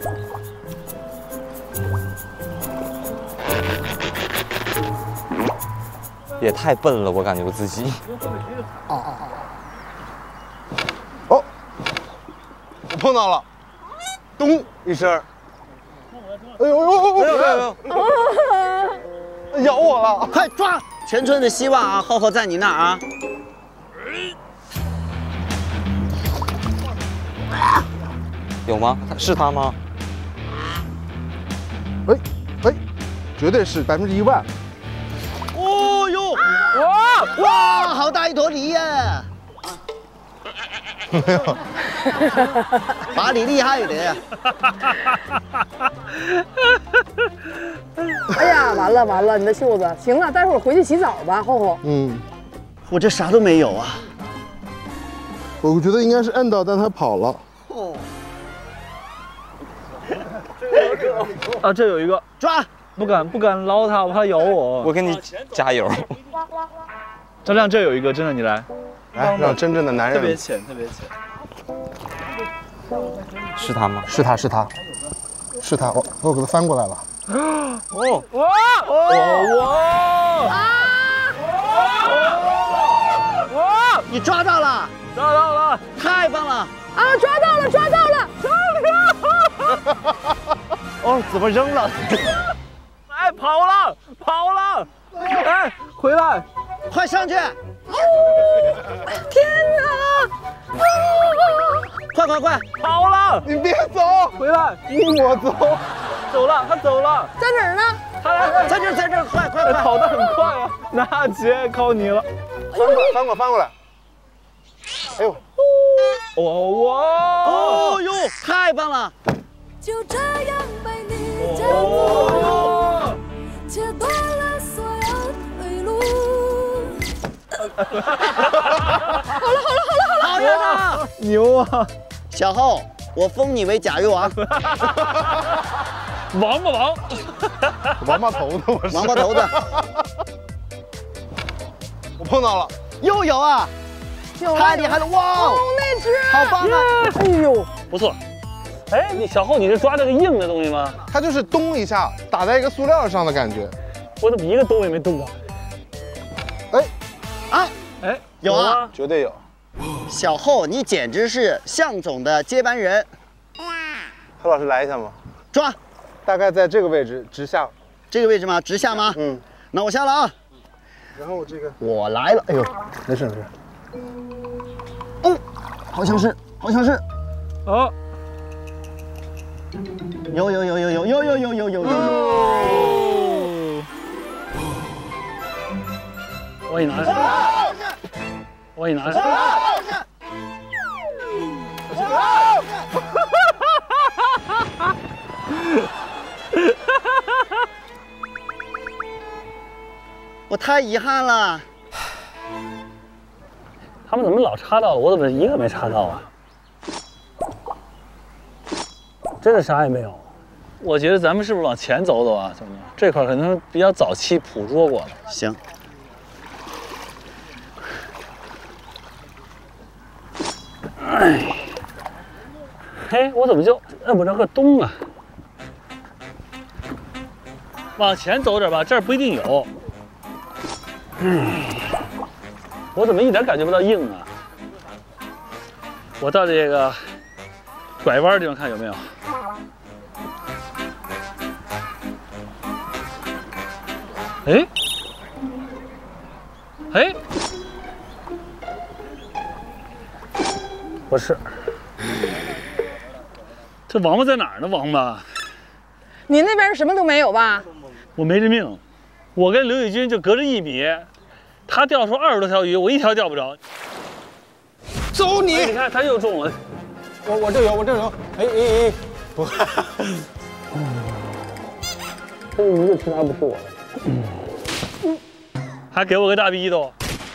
也太笨了，我感觉我自己。 哦哦哦！哦，我碰到了，咚一声。哎呦呦呦呦呦呦！咬我了！ 快抓！全村的希望啊，厚厚在你那儿啊！ 有吗？是他吗？ 哎哎，绝对是百分之一万。 哦呦！哇哇，好大一坨泥呀！ 没有， 把你厉害的呀！ 哎呀，完了完了，你的袖子，行了，待会儿回去洗澡吧，厚厚。 嗯， 我这啥都没有啊。 我觉得应该是摁到，但它跑了。 哦。 啊，这有一个， 抓！ 不敢不敢捞它，我怕它咬我。 我给你加油。 张亮，这有一个，真的，你来。 来，让真正的男人。 特别浅，特别浅。 是他吗？ 是他是他，是他，我我给他翻过来了。 哦哇哦哇！ 哇！你抓到了！ 抓到了！ 太棒了！ 啊，抓到了，抓到了，抓到了！哦，怎么扔了？ 哎，跑了，跑了！哎，回来， 快上去！ 天哪！ 快快快， 跑了！ 你别走， 回来， 你我走， 走了，他走了， 在哪儿呢？ 他来， 在这，在这，快快快， 跑得很快啊！娜姐，靠你了！ 翻过，翻过，翻过来！哎呦！ 哇哇！ 哦呦，太棒了！ 就这样被你掌握，切断了所有退路。 好了好了好了好了， 好样的， 牛啊！ 小后，我封你为假玉王。 王八王， 王八头子，我是王八头子， 我碰到了， 又有啊，太厉害了！哇， 哦，那只， 好棒啊！ 哎呦， 不错。哎，你小后，你是抓这个硬的东西吗？ 它就是咚一下打在一个塑料上的感觉。 我怎么一个动也没动到？ 哎， 啊， 哎， 有啊， 绝对有。 小后，你简直是向总的接班人。 何老师来一下吗？ 抓， 大概在这个位置直下。 这个位置吗？直下吗？ 嗯。 那我下了啊。 然后我这个， 我来了。哎呦， 没事没事。 哦，好像是，好像是。 哦。 有有有有有有有有有有有。 我给你拿上。我给你拿上。 我太遗憾了。 他们怎么老插到了？我怎么一个没插到啊？真的啥也没有。我觉得咱们是不是往前走走啊？怎么样？这块可能比较早期捕捉过了。 行。 哎，嘿，我怎么就摁不着个东啊？往前走点吧，这儿不一定有。哎，我怎么一点感觉不到硬啊？我到这个拐弯的地方看有没有。哎，哎，不是，这王八在哪儿呢？王八， 你那边什么都没有吧？ 我没这命，我跟刘宇军就隔着一米，他钓出二十多条鱼，我一条钓不着。 走你！ 哎、你看他又中了， 我我这有，我这有。哎哎哎，不， 这个鱼的吃它不是我的。嗯，还给我个大逼斗。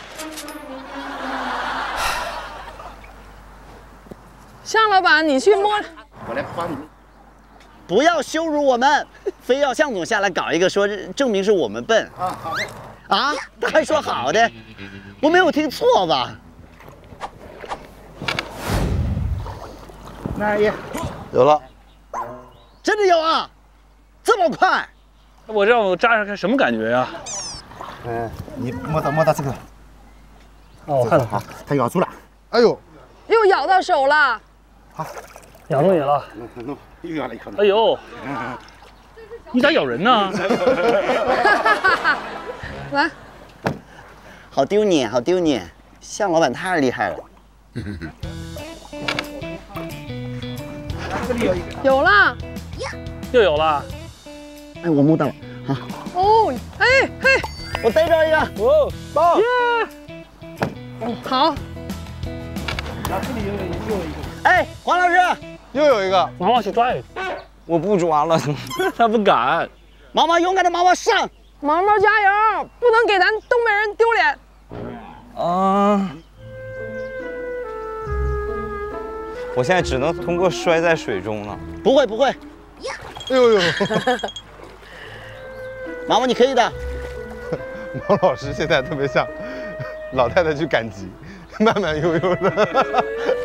向老板，你去摸。 我来帮你。不要羞辱我们，非要向总下来搞一个说证明是我们笨啊！好的。啊，他还说好的，我没有听错吧？ 那也有了， 真的有啊，这么快？ 我让我扎上看什么感觉呀？ 嗯，你摸到摸到这个， 哦，我看到好， 它咬住了， 哎呦， 又咬到手了， 好， 咬住你了， 又咬了一口， 哎呦，你咋咬人呢？ 来， 好丢你，好丢你，向老板太厉害了。 这里有一个，有了， 又有了， 哎，我摸到了，啊， 哦，哎嘿， 我逮着一个， 哦， 棒， 耶， 好， 然后这里又有又有一个， 哎，黄老师， 又有一个， 毛毛去抓一个， 我不抓了， 他不敢， 毛毛勇敢的毛毛上， 毛毛加油，不能给咱东北人丢脸。 啊！我现在只能通过摔在水中了。 不会不会， 哎呦呦， 毛毛你可以的。 毛老师现在特别像老太太去赶集，慢慢悠悠的。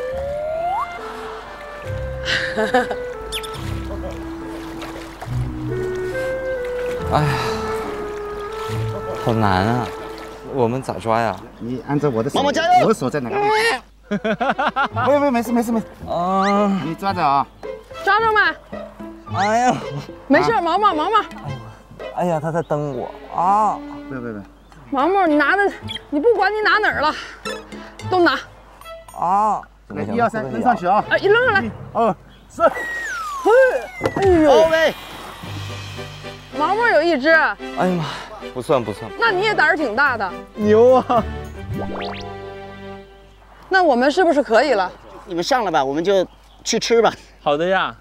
哎呀，好难啊！我们咋抓呀？ 你按照我的手， 毛毛加油！ 我的手在哪个位置？不不，没事没事没事啊！你抓着啊！ 抓着没？ 哎呀， 没事，毛毛毛毛。 哎呀，他在蹬我啊！ 不不不， 毛毛，你拿的，你不管你拿哪儿了，都拿。 啊！ 来，一二三，扔上去啊！ 啊，一扔上来。 二三。 哎呦！ 欧喂！ 毛毛有一只。 哎呀妈，不算不算。 那你也胆儿挺大的。 牛啊！ 那我们是不是可以了？ 你们上来吧，我们就去吃吧。 好的呀。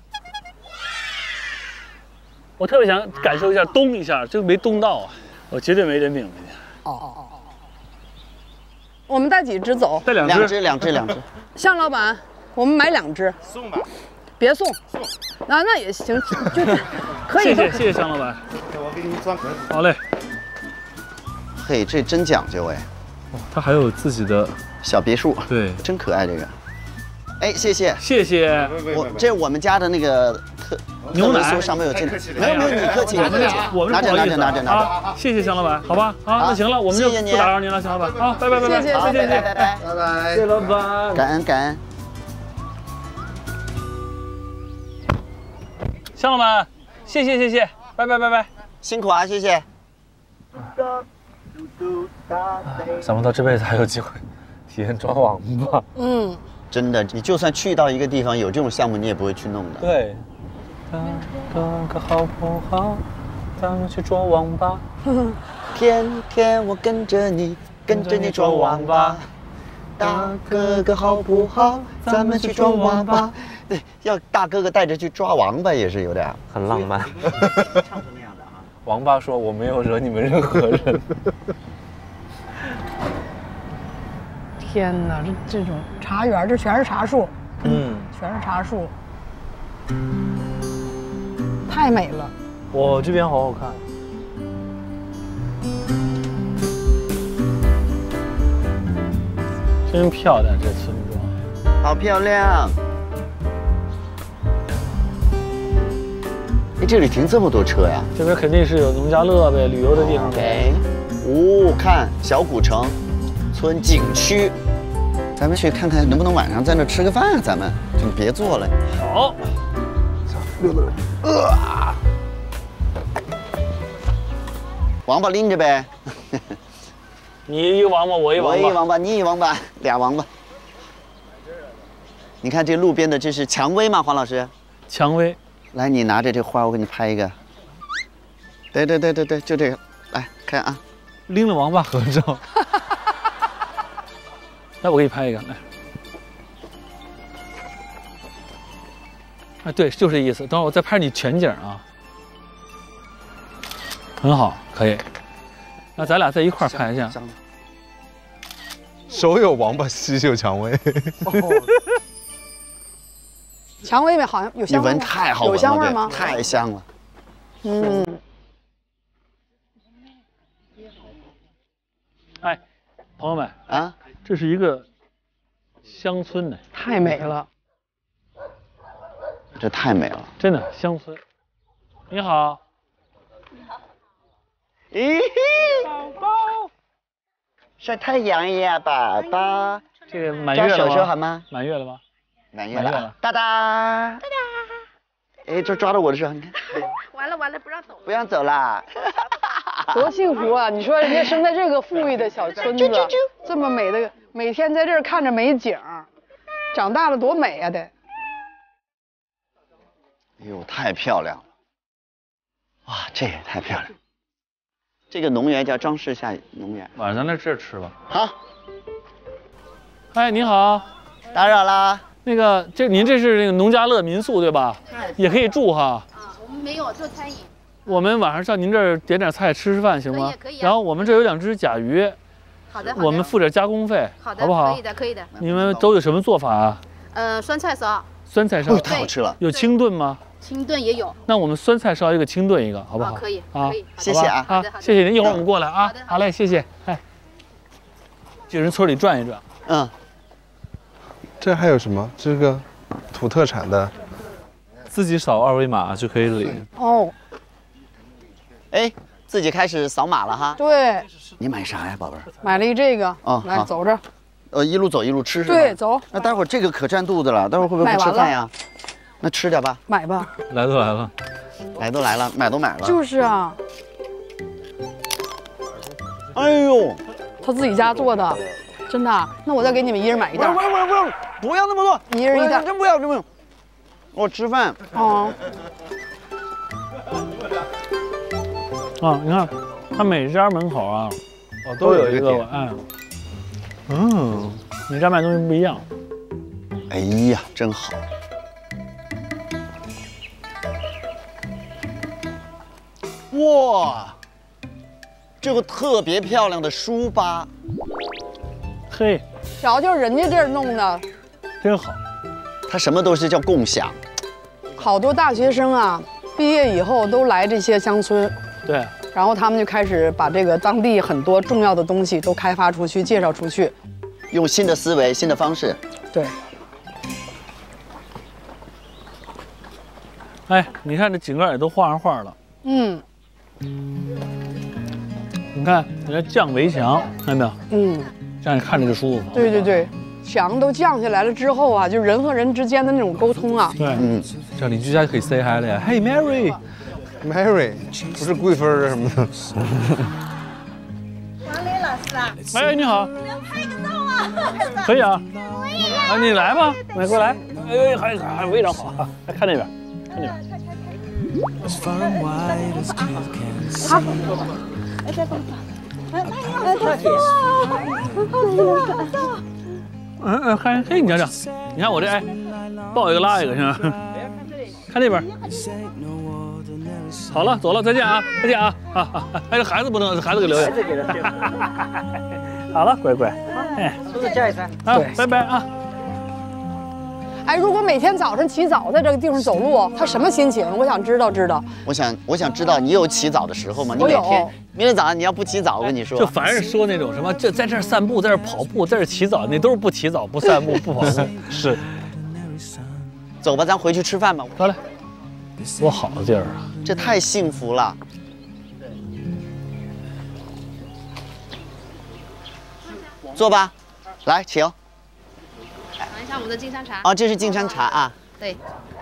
我特别想感受一下咚一下，这个没咚到啊，我绝对没人命。哦哦哦哦。 我们带几只走？ 带两只，两只，两只，两只。 向老板，我们买两只。 送吧。 别送。送。那那也行，就是可以。 谢谢谢谢向老板。 我给你装盒子。 好嘞。 嘿，这真讲究哎。 哦，它还有自己的小别墅。 对， 真可爱这个。哎，谢谢。 谢谢。 我这是我们家的那个特牛奶酥上面有进来。没有没有，你客气， 我们我们拿着拿着拿着拿着。谢谢向老板，好吧？好，那行了，我们就不打扰您了，向老板。好，拜拜拜拜， 谢谢谢谢拜拜拜拜， 谢谢老板， 感恩感恩。 向老板，谢谢谢谢，拜拜拜拜， 辛苦啊，谢谢。 想不到这辈子还有机会体验抓网吧。 嗯， 真的，你就算去到一个地方有这种项目，你也不会去弄的。 对。哥哥好不好？咱们去捉网吧。 天天我跟着你，跟着你捉网吧。大哥哥好不好？咱们去捉网吧。对，要大哥哥带着去抓王八也是有点很浪漫。 唱成那样的啊。 王八说：“我没有惹你们任何人。” 天哪，这这种茶园，这全是茶树， 嗯， 全是茶树，太美了。 哇，这边好好看。真漂亮，这村庄。 好漂亮。哎，这里停这么多车呀？ 这边肯定是有农家乐呗，旅游的地方。 哎，哦，看小古城村景区，咱们去看看能不能晚上在那吃个饭啊？咱们就别坐了。 好。 溜达溜达。呃。王八拎着呗。 你一个王八，我一王八。 我一王八，你一王八，俩王八。你看这路边的，这是蔷薇吗？黄老师？ 蔷薇。 来，你拿着这花，我给你拍一个。对对对对对，就这个。来看啊， 拎着王八合照。来，我给你拍一个。来。哎，对，就这意思。等会儿我再拍你全景啊。很好，可以。那咱俩在一块儿拍一下。 手有王八，心有蔷薇。 蔷薇好像有香味吗？ 你闻太好闻了， 有香味吗？ 太香了。 嗯。 哎，朋友们啊， 这是一个乡村呢， 太美了。 这太美了， 真的乡村。你好。 咦，宝宝，晒太阳呀，宝宝。 这个满月了吗？ 手手好吗？ 满月了吗？ 满月了，哒哒哒哒。哎，这抓到我的时候，你看。 完了完了，不让走。 不让走啦。 多幸福啊！你说人家生在这个富裕的小村子，这么美的，每天在这儿看着美景，长大了多美啊！得。哎呦，太漂亮了！哇，这也太漂亮。这个农园叫张氏下农园。 晚上在这儿吃吧。 好。 哎，你好， 打扰啦。 那个，这您这是那个农家乐民宿对吧？也可以住哈。 啊，我们没有做餐饮。 我们晚上上您这儿点点菜吃吃饭行吗？ 可以可以。 然后我们这有两只甲鱼。 好的。 我们付点加工费， 好的， 好不好？ 可以的可以的。 你们都有什么做法啊？ 呃，酸菜烧。 酸菜烧太好吃了。 有清炖吗？ 清炖也有。 那我们酸菜烧一个，清炖一个，好不好？ 可以啊， 可以。 谢谢啊， 啊，谢谢您，一会儿我们过来啊。好嘞，谢谢。哎，去人村里转一转。 嗯。 这还有什么？这个土特产的， 自己扫二维码就可以领。 哦。 哎，自己开始扫码了哈。 对。 你买啥呀，宝贝儿？ 买了一这个。 哦， 来走着。 呃，一路走一路吃是吧？ 对，走。 那待会儿这个可占肚子了，待会儿会不会不吃饭呀？那吃点吧。 买吧。 来都来了， 来都来了，买都买了。 就是啊。 哎呦， 他自己家做的，真的。那我再给你们一人买一袋。 不用不用不用，不要那么多， 一人一袋。 真不要真不用。我吃饭。 哦。 啊，你看，他每家门口啊，哦都有一个哎，嗯，每家卖东西不一样。 哎呀，真好。哇，这个特别漂亮的书吧， 嘿， 瞧瞧人家这儿弄的， 真好。 他什么都是叫共享。 好多大学生啊，毕业以后都来这些乡村。 对。 然后他们就开始把这个当地很多重要的东西都开发出去，介绍出去， 用新的思维、新的方式。 对。 哎，你看这井盖也都画上画了。 嗯。 你看人家降围墙，看到没有？ 嗯。 这样你看着就舒服。 对对对，墙都降下来了之后啊，就人和人之间的那种沟通啊。 对，嗯，这样邻居家就可以 say hi 了呀。Hey Mary。 Mary， 不是贵芬什么的。 王磊老师啊， 哎，你好。 能拍个照啊？ 可以啊。啊，你来吧，来过来。哎，还还非常好，来看那边，看那边。 好。哎，再帮我。哎，哎，不错啊，好照。 嗯嗯，看，嘿，你瞧瞧，你看我这哎，抱一个拉一个，行吗？看这边。好了，走了，再见啊，再见啊！啊啊！哎，这孩子不能，孩子给留下。孩子给他。好了，乖乖。哎，叔叔叫一声。啊，拜拜啊。 哎，如果每天早上起早在这个地方走路，他什么心情？我想知道知道。 我想，我想知道你有起早的时候吗？你每天，明天早上你要不起早，我跟你说， 就凡是说那种什么，这在这儿散步，在这儿跑步，在这儿起早，那都是不起早、不散步、不跑步。是。 走吧，咱回去吃饭吧。 走来。多好的地儿啊！ 这太幸福了。坐吧，来，请。 尝一下我们的金山茶。 哦，这是金山茶啊。 对。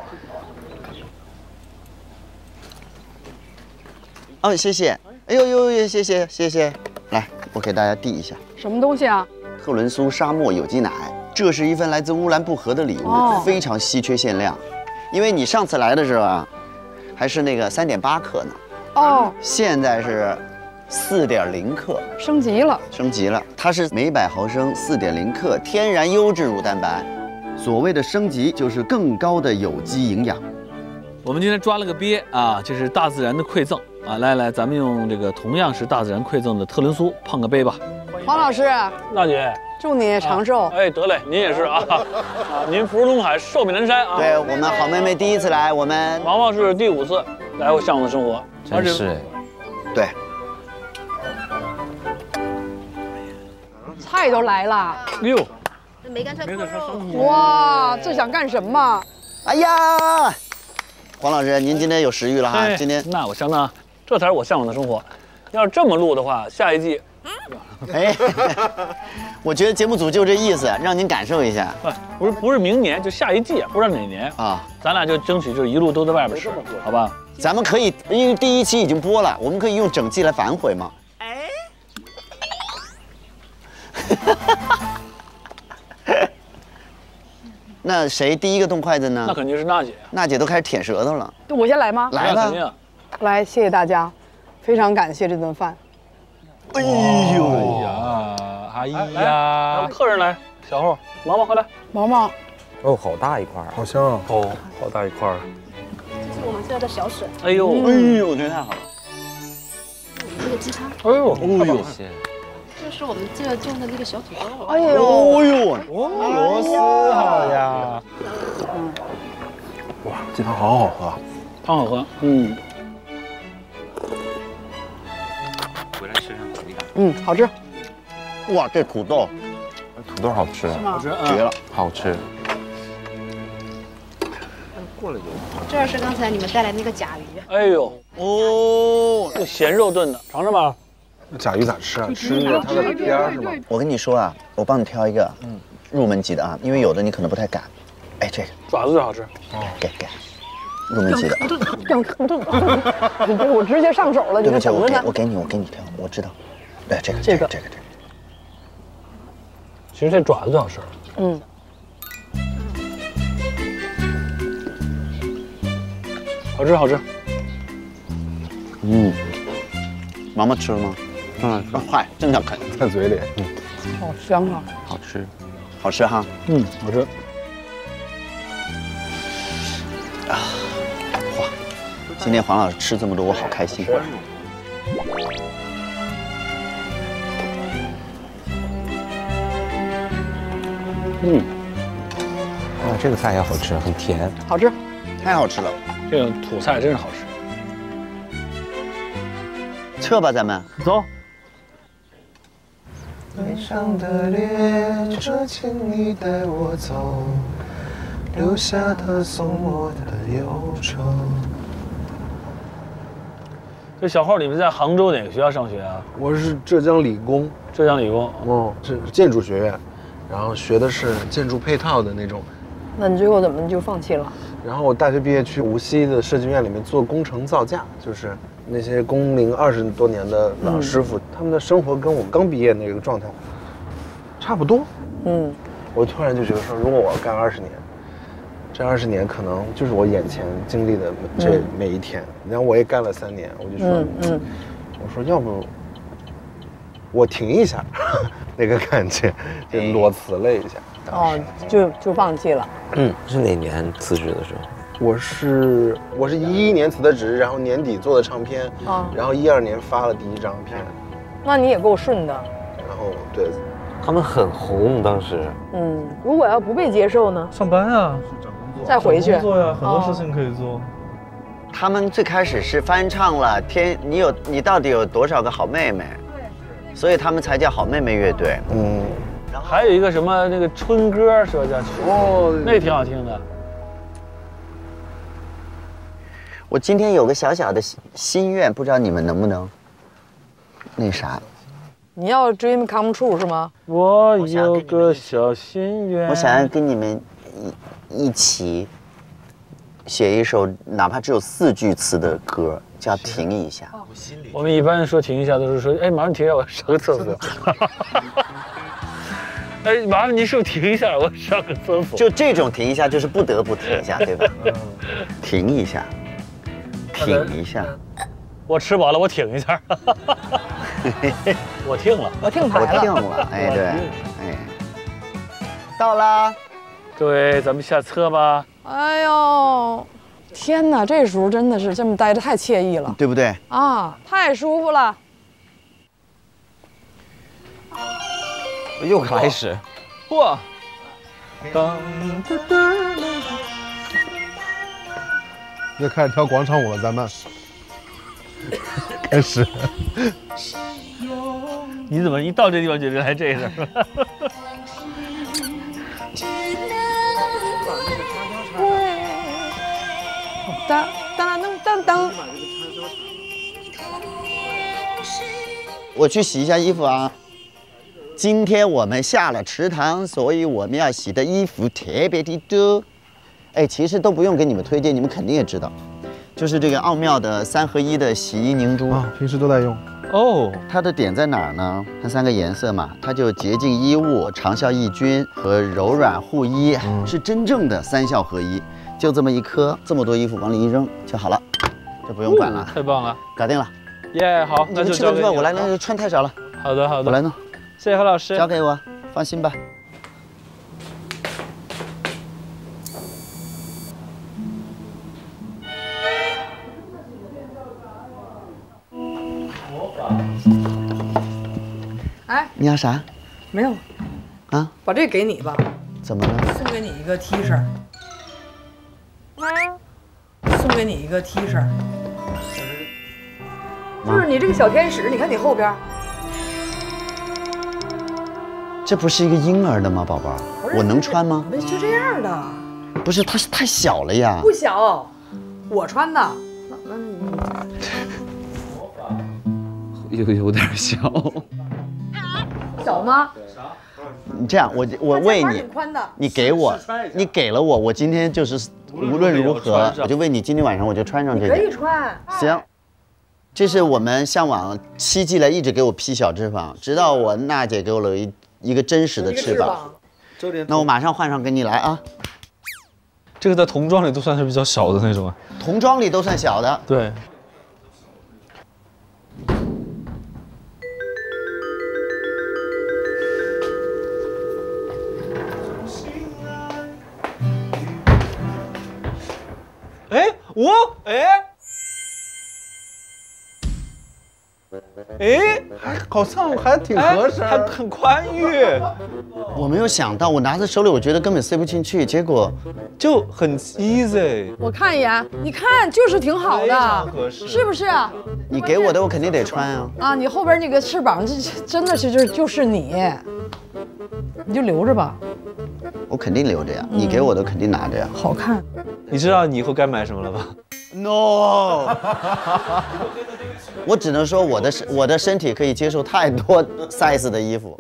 哦，谢谢。哎呦呦呦，谢谢谢谢。来，我给大家递一下。 什么东西啊？ 特仑苏沙漠有机奶，这是一份来自乌兰布和的礼物，哦、非常稀缺限量。因为你上次来的时候啊，还是那个三点八克呢， 哦， 现在是四点零克， 升级了， 升级了。它是每百毫升四点零克天然优质乳蛋白，所谓的升级就是更高的有机营养。 我们今天抓了个鳖啊，这是大自然的馈赠啊！来来，咱们用这个同样是大自然馈赠的特仑苏碰个杯吧。 黄老师， 娜姐。 祝你长寿！ 啊、哎，得嘞，您也是啊！啊，您福如东海，寿比南山啊！ 对我们好妹妹第一次来，我们王王是第五次来过向往的生活， 真是。 对。 菜都来了。 哟， 这梅干菜扣肉。 哇，这想干什么？ 哎呀，黄老师，您今天有食欲了哈！今天那我相当，这才是我向往的生活。要是这么录的话，下一季。 哎，我觉得节目组就这意思，让您感受一下。 不是不是明年，就下一季，不知道哪年啊。咱俩就争取就是一路都在外边吃，好吧？ 咱们可以，因为第一期已经播了，我们可以用整季来反悔嘛。哎，那谁第一个动筷子呢？ 那肯定是娜姐。 娜姐都开始舔舌头了。 我先来吗？ 来了， 来，谢谢大家，非常感谢这顿饭。 哎呦呀，哎呀，还有客人来，小后，毛毛快来， 毛毛。 哦，好大一块， 好香啊！ 哦，好大一块。 这是我们这的小笋。 哎呦， 哎呦，这太好了。 这个鸡汤。 哎呦， 哎呦， 这是我们这种的那个小土豆。 哎呦， 哎呦， 俄罗斯好呀。 嗯。 哇，这汤好好喝， 汤好喝，嗯。 嗯，好吃。 哇，这土豆， 土豆好吃， 好吃， 绝了， 好吃。 过了油。这是刚才你们带来那个甲鱼。 哎呦，哦，用咸肉炖的，尝尝吧。 那甲鱼咋吃啊？吃那个它的边儿是吗？ 我跟你说啊，我帮你挑一个，嗯，入门级的啊，因为有的你可能不太敢。哎，这个爪子最好吃。 哦，给给。入门级的。 我直接上手了， 对不起，我给我给你，我给你挑，我知道。对，这个这个这个这个。 其实这爪子最好吃。 嗯。 好吃好吃。 嗯。毛毛吃了吗？嗯，快，正想啃， 在嘴里。 嗯。好香啊！ 好吃，好吃哈。 嗯，好吃。 啊，哇！今天黄老师吃这么多，我好开心。 嗯，哇，这个菜也好吃，很甜， 好吃， 太好吃了。 这个土菜真是好吃。 撤吧，咱们走。 悲伤的列车，请你带我走，留下的送我的忧愁。 这小浩，你们在杭州哪个学校上学啊？ 我是浙江理工， 浙江理工， 哦，是建筑学院，然后学的是建筑配套的那种。 那你最后怎么就放弃了？ 然后我大学毕业去无锡的设计院里面做工程造价，就是那些工龄二十多年的老师傅，嗯、他们的生活跟我们刚毕业那个状态差不多。嗯，我突然就觉得说，如果我要干二十年，这二十年可能就是我眼前经历的这每一天。嗯、然后我也干了三年，我就说，嗯嗯，我说要不我停一下，那个感觉就裸辞了一下。 哦，就就放弃了。 嗯，是哪年辞职的时候？ 我是我是一一年辞的职，然后年底做的唱片，啊，然后一二年发了第一张片。 那你也够顺的。 然后对， 他们很红当时。 嗯，如果要不被接受呢？ 上班啊， 再回去。 工作呀，很多事情可以做。 他们最开始是翻唱了《天》，你有你到底有多少个好妹妹？所以他们才叫好妹妹乐队。 嗯。 还有一个什么那个春歌是吧？叫哦，那挺好听的。 我今天有个小小的心愿，不知道你们能不能那啥？ 你要 dream come true 是吗？ 我有个小心愿， 我想要跟你们一一起写一首哪怕只有四句词的歌，叫《停一下》。 我们一般说停一下都是说，哎，马上停一下，我上个厕所。哎，麻烦您是不是停一下？我上个厕所。 就这种停一下，就是不得不停一下，对吧？嗯，停一下，挺一下。 我吃饱了，我挺一下。我听了， 我听牌了， 我听了。哎，对，哎，到啦， 各位，咱们下车吧。 哎呦，天哪，这时候真的是这么待着太惬意了， 对不对？ 啊，太舒服了。 又开始， 哇！ 又开始跳广场舞了，咱们开始。 你怎么一到这地方就来这事？ 当当当当当。 我去洗一下衣服啊。今天我们下了池塘，所以我们要洗的衣服特别的多。哎，其实都不用给你们推荐，你们肯定也知道，就是这个奥妙的三合一的洗衣凝珠啊，平时都在用。 哦，它的点在哪儿呢？它三个颜色嘛，它就洁净衣物、长效抑菌和柔软护衣，嗯、是真正的三效合一。就这么一颗，这么多衣服往里一扔就好了，这不用管了。 哦、太棒了， 搞定了。 耶， yeah, 好，那就交给你。 我来，那穿太少了。 好的，好的， 我来弄。 谢谢何老师， 交给我，放心吧。 哎， 你要啥？ 没有。啊？把这给你吧。 怎么了？ 送给你一个 T 恤。送给你一个 T 恤。就是你这个小天使，你看你后边。 这不是一个婴儿的吗，宝宝？我能穿吗？ 不是就这样的。 不是，它是太小了呀。 不小，我穿的。那那有有点小。 小吗？ 你这样，我我为你，你给我，你给了我，我今天就是无论如何，我就为你今天晚上我就穿上这个。 可以穿。 行。这是我们向往七季来一直给我披小翅膀，直到我娜姐给我了一。一个真实的翅膀，那我马上换上给你来啊！ 这个在童装里都算是比较小的那种啊， 童装里都算小的。 对。 哎，我哎。 哎， 还好像还挺合适， 还很宽裕。 我没有想到，我拿在手里，我觉得根本塞不进去，结果就很 easy。 我看一眼，你看就是挺好的， 合适， 是不是？ 你给我的，我肯定得穿啊。 啊，你后边那个翅膀，这真的是就是就是你，你就留着吧。 我肯定留着呀，你给我的肯定拿着呀。 好看。 你知道你以后该买什么了吧 ？No。我只能说我的我的身体可以接受太多 size 的衣服。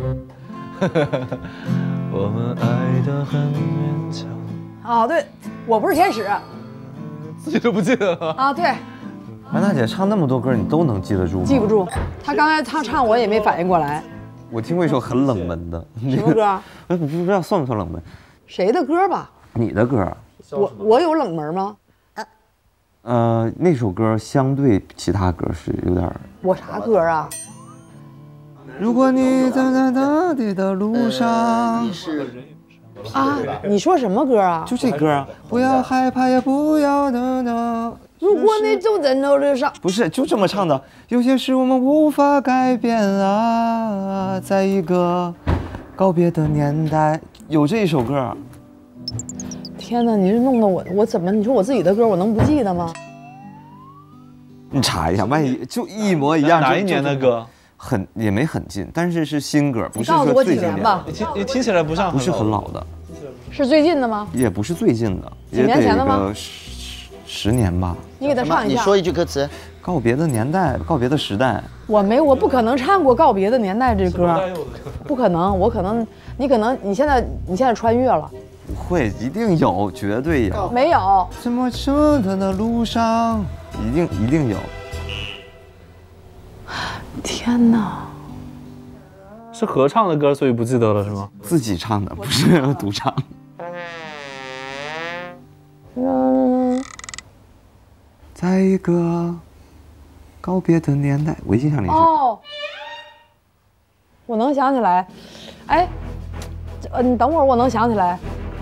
我们爱得很勉强。 啊，对，我不是天使， 自己都不记得了啊。对。 安娜姐唱那么多歌，你都能记得住吗？ 记不住，她刚才她唱我也没反应过来。 我听过一首很冷门的。 什么歌？ 不不知道算不算冷门？ 谁的歌吧？ 你的歌。 我我有冷门吗？ 呃，那首歌相对其他歌是有点。 我啥歌啊？ 如果你在在大地的路上。 你是。 啊，你说什么歌啊？ 就这歌啊！不要害怕，也不要等等。 如果你就在那路上。 不是，就这么唱的。有些事我们无法改变啊，在一个告别的年代，有这一首歌。 天哪，你是弄得我，我怎么？你说我自己的歌，我能不记得吗？ 你查一下，万一就一模一样。 哪一年的歌？ 很也没很近，但是是新歌，不是说最经典吧。 你听你听起来不像， 不是很老的。 是最近的吗？ 也不是最近的， 几年前的吗？ 十十年吧。 你给他唱一下。 你说一句歌词。 告别的年代，告别的时代。 我没，我不可能唱过《告别的年代》这歌，不可能。我可能，你可能，你现在你现在穿越了。 不会，一定有，绝对有。 没有。 这么车的路上，一定一定有。 天哪！ 是合唱的歌，所以不记得了是吗？ 自己唱的，不是独唱。 嗯， 在一个告别的年代，我印象里是。 哦，我能想起来。哎，呃，你等会儿，我能想起来。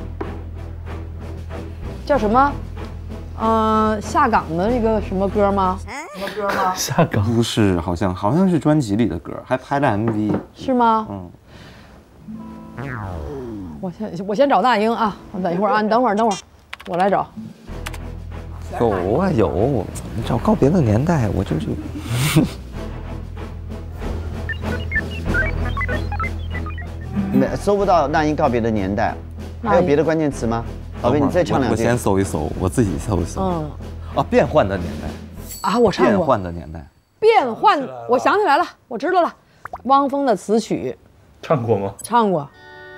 叫什么？嗯、呃，下岗的那个什么歌吗？什么歌吗？ 下岗不是，好像好像是专辑里的歌，还拍了 M V。 是吗？ 嗯。 我先我先找那英啊，我等一会儿啊，你等会儿等会儿，我来找。 有啊有，你找告别的年代，我就是。 没搜不到那英告别的年代，还有别的关键词吗？宝贝，你再唱两句。 我先搜一搜，我自己搜一搜。嗯。啊，变换的年代。 啊，我唱过。 变换的年代。 变换，我想起来了，我知道了，汪峰的词曲。 唱过吗？ 唱过。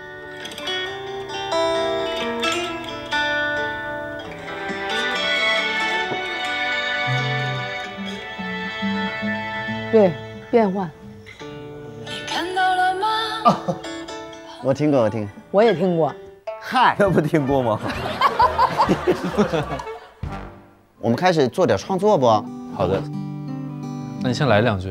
对，变换。 看到了吗？哦，我听过，我听。 我也听过。 嗨， 那不听过吗？ 我们开始做点创作不？ 好的。那你先来两句。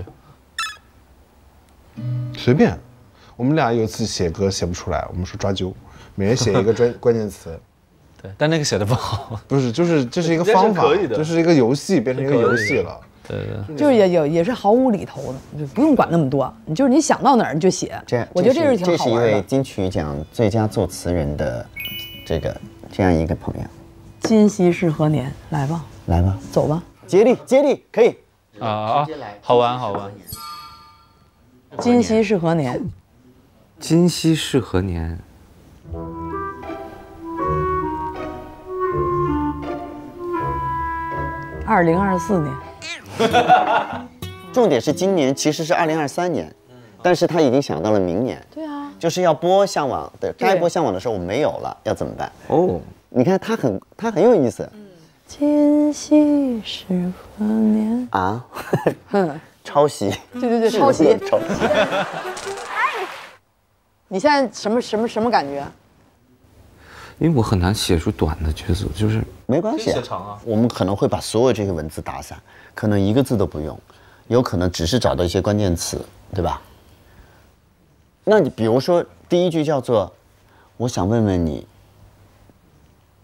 随便。我们俩有一次写歌写不出来，我们说抓阄，每人写一个专关键词。 对，但那个写的不好。 不是，就是这是一个方法，就是一个游戏变成一个游戏了。 对对， 就是也有也是毫无厘头的，就不用管那么多，你就是你想到哪儿你就写。 这我觉得这是挺好玩的。 这是一位金曲奖最佳作词人的这个这样一个朋友。 今夕是何年？来吧， 来吧， 走吧， 接力接力可以啊啊，好玩好玩。 今夕是何年？ 今夕是何年？ 二零二四年。 重点是今年其实是二零二三年，但是他已经想到了明年。 对啊， 就是要播《向往》的，该播《向往》的时候我没有了，要怎么办？哦，你看他很他很有意思。 今夕是何年？ 啊，抄袭。 对对对，抄袭。 抄袭。 你现在什么什么什么感觉？ 因为我很难写出短的句子，就是没关系、啊， 长啊。 我们可能会把所有这些文字打散，可能一个字都不用，有可能只是找到一些关键词，对吧？那你比如说第一句叫做“我想问问你，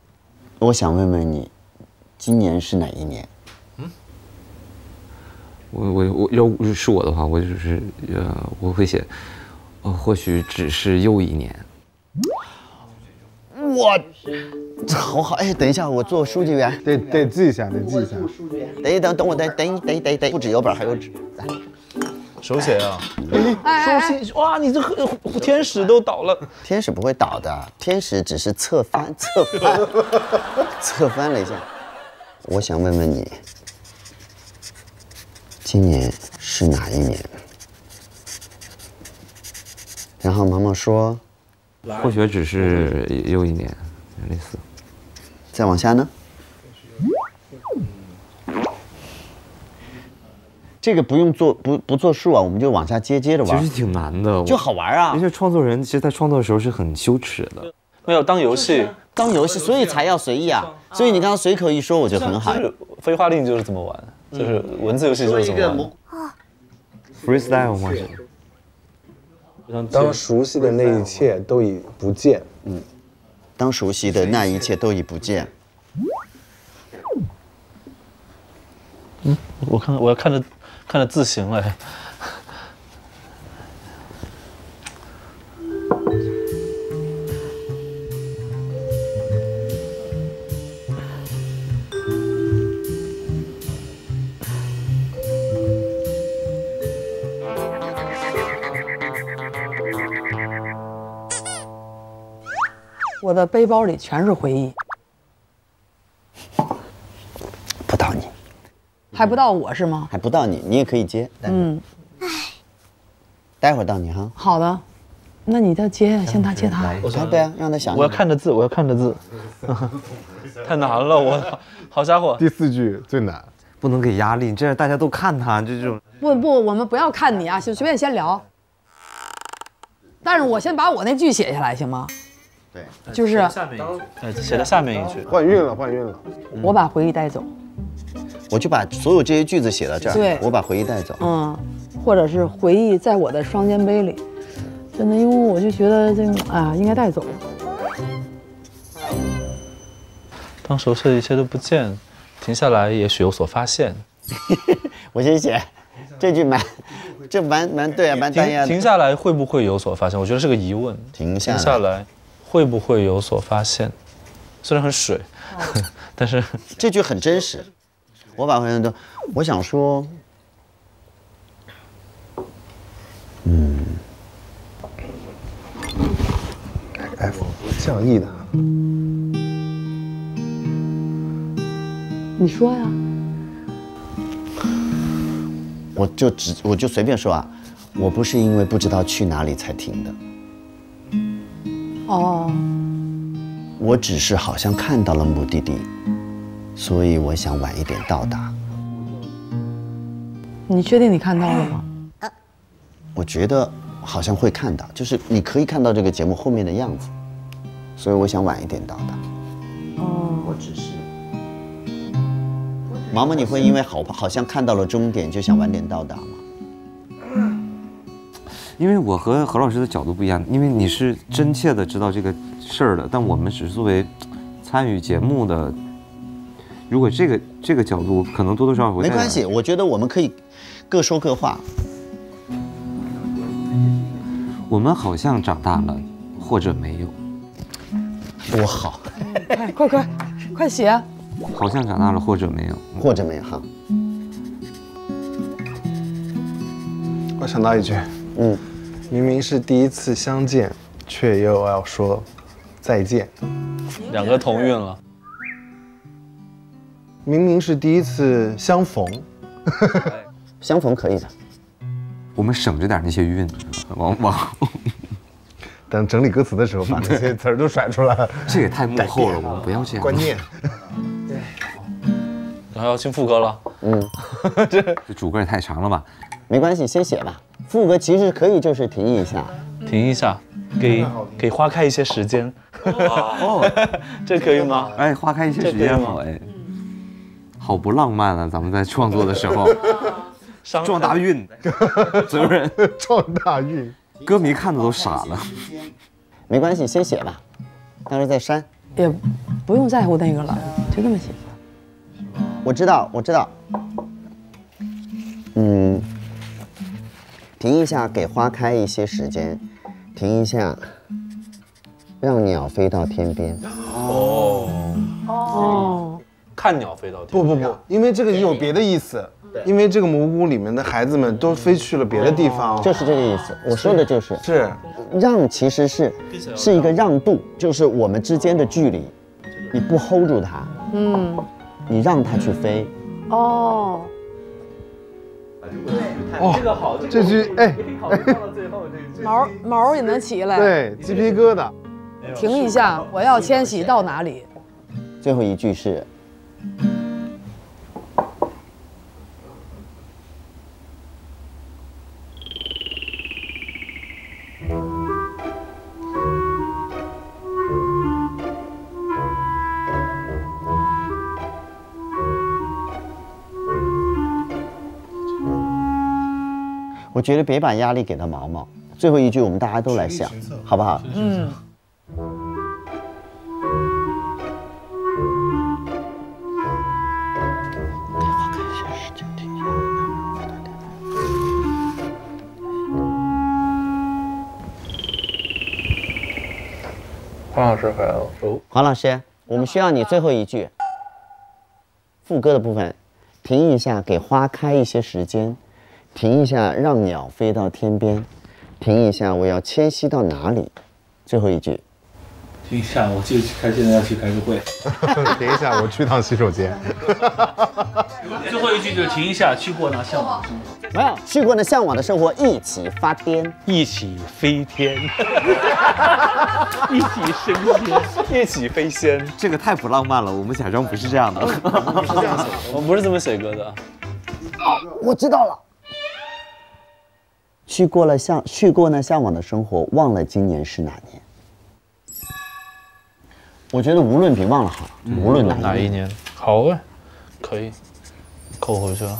我想问问你，今年是哪一年？”嗯， 我我我要是我的话，我就是呃，我会写，呃，或许只是又一年。 我，好好哎，等一下，我做书记员， 得得记一下，得记一下。 等一等，等我等等等等等，不止有本还有纸，来， 手写啊。哎，手写哇，你这天使都倒了。 天使不会倒的，天使只是侧翻侧翻侧翻了一下。我想问问你，今年是哪一年？然后毛毛说。 或许只是又一年，类似。 再往下呢？这个不用做不不作数啊，我们就往下接接着玩。 其实挺难的， 就好玩啊。 而且创作人其实在创作的时候是很羞耻的。 没有当游戏， 当游戏，所以才要随意啊。所以你刚刚随口一说，我就很好。 飞花令就是这么玩，就是文字游戏就是这么玩。 freestyle 吗？ 当熟悉的那一切都已不见， 嗯，当熟悉的那一切都已不见。 嗯，我看我要看着看着字形了。 我的背包里全是回忆， 不到你， 还不到我是吗？ 还不到你，你也可以接。嗯，待会儿到你哈。 好的，那你再接，先他接他。 啊，对啊，让他想。 我要看着字，我要看着字，太难了，我，好家伙！ 第四句最难， 不能给压力，这样大家都看他，就这种。 不不，我们不要看你啊，就随便先聊。但是我先把我那句写下来，行吗？ 对， 就是下面一句，哎，写在下面一句， 换韵了，换韵了。 我把回忆带走， 我就把所有这些句子写到这儿。 对， 我把回忆带走。 嗯，或者是回忆在我的双肩背里，真的，因为我就觉得这个啊，应该带走。 当熟悉的一切都不见，停下来，也许有所发现。 我先写，这句蛮，这蛮蛮对啊，蛮单押的。 停下来会不会有所发现？我觉得是个疑问。 停下来， 停下来会不会有所发现？虽然很水，但是这句很真实。我把回忆都，我想说，嗯 ，F 降 E 的。 你说呀。 我就只我就随便说啊，我不是因为不知道去哪里才停的。 哦。 我只是好像看到了目的地，所以我想晚一点到达。 你确定你看到了吗？ 我觉得好像会看到，就是你可以看到这个节目后面的样子，所以我想晚一点到达。 哦， 我只是。毛毛，你会因为好好像看到了终点就想晚点到达吗？ 因为我和何老师的角度不一样，因为你是真切的知道这个事儿的，但我们只是作为参与节目的。如果这个这个角度，可能多多少少会。 没关系，我觉得我们可以各说各话。 我们好像长大了，或者没有。 多好！ 快快快快写！ 好像长大了，或者没有， 或者没有哈。 我想到一句， 嗯， 明明是第一次相见，却又要说再见。 两个同韵了。 明明是第一次相逢， 相逢可以的。 我们省着点那些韵，往往。 等整理歌词的时候，把那些词儿都甩出来。 这也太幕后了，我们不要这样。 关键。 对。然后要进副歌了。 嗯， 这这主歌也太长了吧？ 没关系，先写吧。副歌其实可以就是停一下， 停一下，给给花开一些时间。哦，这可以吗？ 哎，花开一些时间好哎，好不浪漫啊！咱们在创作的时候，撞大运，责任撞大运。 歌迷看的都傻了， 没关系，先写吧，到时候再删， 也不用在乎那个了，就这么写。 我知道，我知道。 嗯，停一下，给花开一些时间，停一下，让鸟飞到天边。 哦哦， 看鸟飞到天不不不，因为这个有别的意思，因为这个蘑菇里面的孩子们都飞去了别的地方， 就是这个意思。我说的就是是让，其实是是一个让渡，就是我们之间的距离，你不 hold 住它， 嗯， 你让它去飞。 哦。 哦， 这个好， 这句哎， 毛毛也能起来。 对，鸡皮疙瘩。 停一下，我要迁徙到哪里？ 最后一句是。我觉得别把压力给到毛毛。最后一句我们大家都来想，好不好？ 嗯。 黄老师回来了。 黄老师，我们需要你最后一句，副歌的部分，停一下，给花开一些时间。停一下，让鸟飞到天边。停一下，我要迁徙到哪里？最后一句。 停一下，我就开现在要去开个会。 停一下，我去趟洗手间。 最后一句就是停一下，去过那向往的生活。 没有，去过那向往的生活，一起发癫， 一起飞天，一起升天，一起飞仙。 这个太不浪漫了，我们假装不是这样的。 不是这样写，我们不是这么写歌的。 我知道了。去过了向去过那向往的生活，忘了今年是哪年。我觉得无论比忘了好，嗯、无论哪一 年, 哪一年。好哎，可以扣回去了。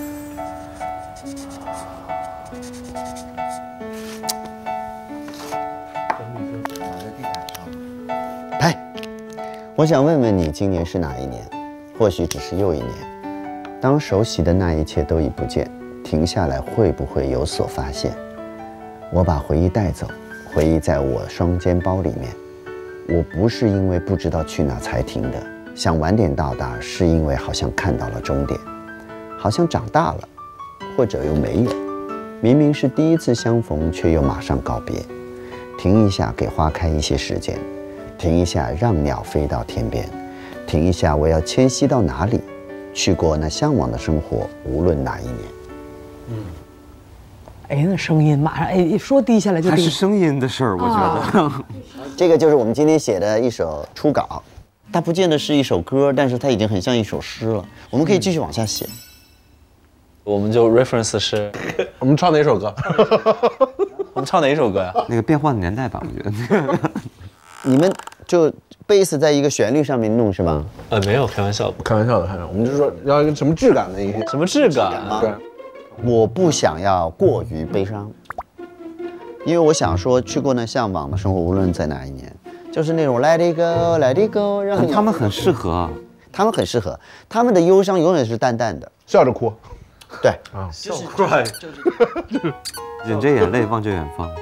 拍，我想问问你，今年是哪一年？或许只是又一年。当熟悉的那一切都已不见。停下来，会不会有所发现？我把回忆带走，回忆在我双肩包里面。我不是因为不知道去哪才停的，想晚点到达，是因为好像看到了终点，好像长大了，或者又没有。明明是第一次相逢，却又马上告别。停一下，给花开一些时间；停一下，让鸟飞到天边；停一下，我要迁徙到哪里？去过那向往的生活，无论哪一年。 嗯，哎，那声音马上，哎，一说低下来就低。 还是声音的事儿，我觉得。 啊、这个就是我们今天写的一首初稿，它不见得是一首歌，但是它已经很像一首诗了。我们可以继续往下写。 我们就 reference 是， 我们唱哪首歌？ 我们唱哪一首歌呀？ 那个变化的年代吧，我觉得。 你们就贝斯在一个旋律上面弄是吗？ 呃，没有，开玩笑， 开玩笑的，开玩笑。我们就是说要一个什么质感的一些， 什么质感啊？ 对。 我不想要过于悲伤，因为我想说，去过那向往的生活，无论在哪一年，就是那种 Let it go, Let it go， 让他们很适合， 他们很适合，他们的忧伤永远是淡淡的， 笑着哭， 对啊， 笑出来， 忍着眼泪望着远方。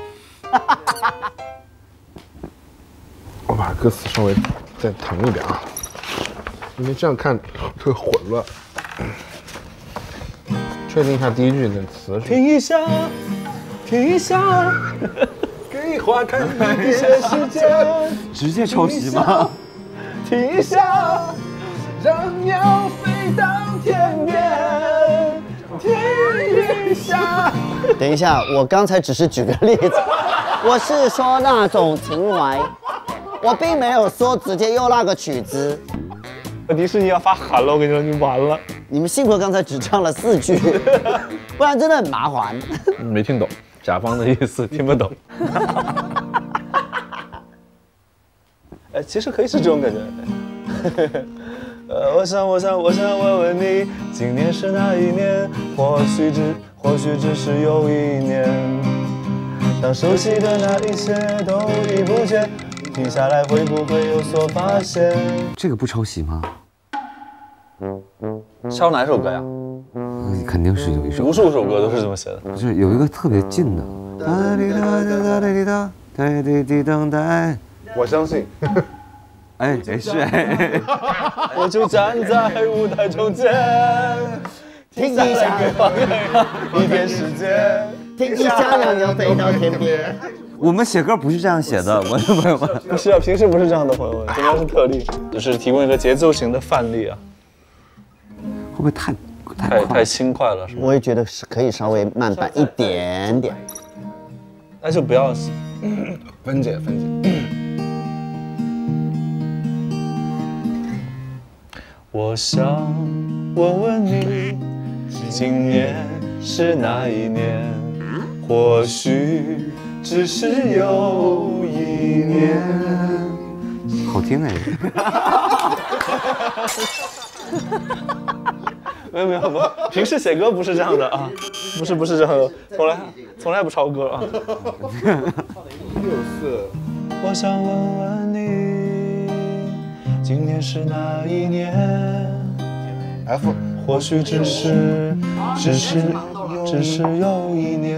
我把歌词稍微再腾一点啊，因为这样看特混乱。确定一下第一句的词是。 停一下，停一下，给花开一些时间。 直接抄袭吗？ 停一下，让鸟飞到天边。停一下。 等一下，我刚才只是举个例子，我是说那种情怀，我并没有说直接用那个曲子。 迪士尼要发函了，我跟你说，你完了。 你们幸亏刚才只唱了四句，不然真的很麻烦。 没听懂甲方的意思，听不懂。哎，其实可以是这种感觉。呃，我想，我想，我想问问你，今年是哪一年？或许只，或许只是又一年。当熟悉的那一切都已不见，停下来会不会有所发现？ 这个不抄袭吗？ 抄哪首歌呀？ 肯定是有一首， 无数首歌都是这么写的。 不是有一个特别近的。哒滴哒哒哒滴哒哒滴滴等待。 我相信。 哎，没事哎。 我就站在舞台中间，停下来给放一点时间， 停下来要飞到天边。 我们写歌不是这样写的，我的朋友们。 不是啊，平时不是这样的，朋友们，今天是特例，就是提供一个节奏型的范例啊。 会不会太太太轻快了？是吗？ 我也觉得是可以稍微慢板一点点。 那就不要分解分解。 我想问问你，今年是哪一年？或许只是有一年。 好听哎。 没有没有没有，平时写歌不是这样的啊，不是不是这样的，从来从来不抄歌啊。 六四， 我想问问你，今年是哪一年 ？F， 或许只是只是只是有一年。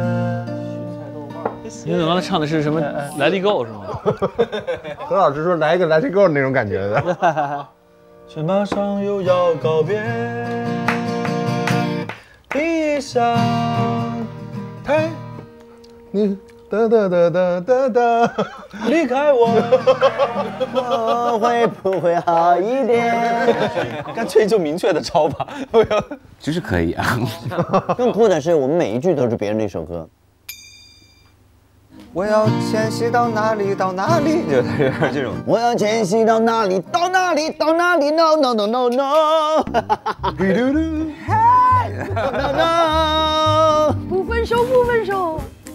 你刚才唱的是什么 ？Let It Go 是吗？ 何老师说来一个 Let It Go 那种感觉的。 却马上又要告别，闭上太， 你哒哒哒哒哒哒， 离开我， 我会不会好一点？ 干脆就明确的抄吧，不要。 其实可以啊。 更酷的是，我们每一句都是别人的一首歌。 我要迁徙到哪里到哪里，就这种。 我要迁徙到哪里到哪里到哪里 ，no no no no no。嘟嘟嘟 ，no no， 不分手不分手。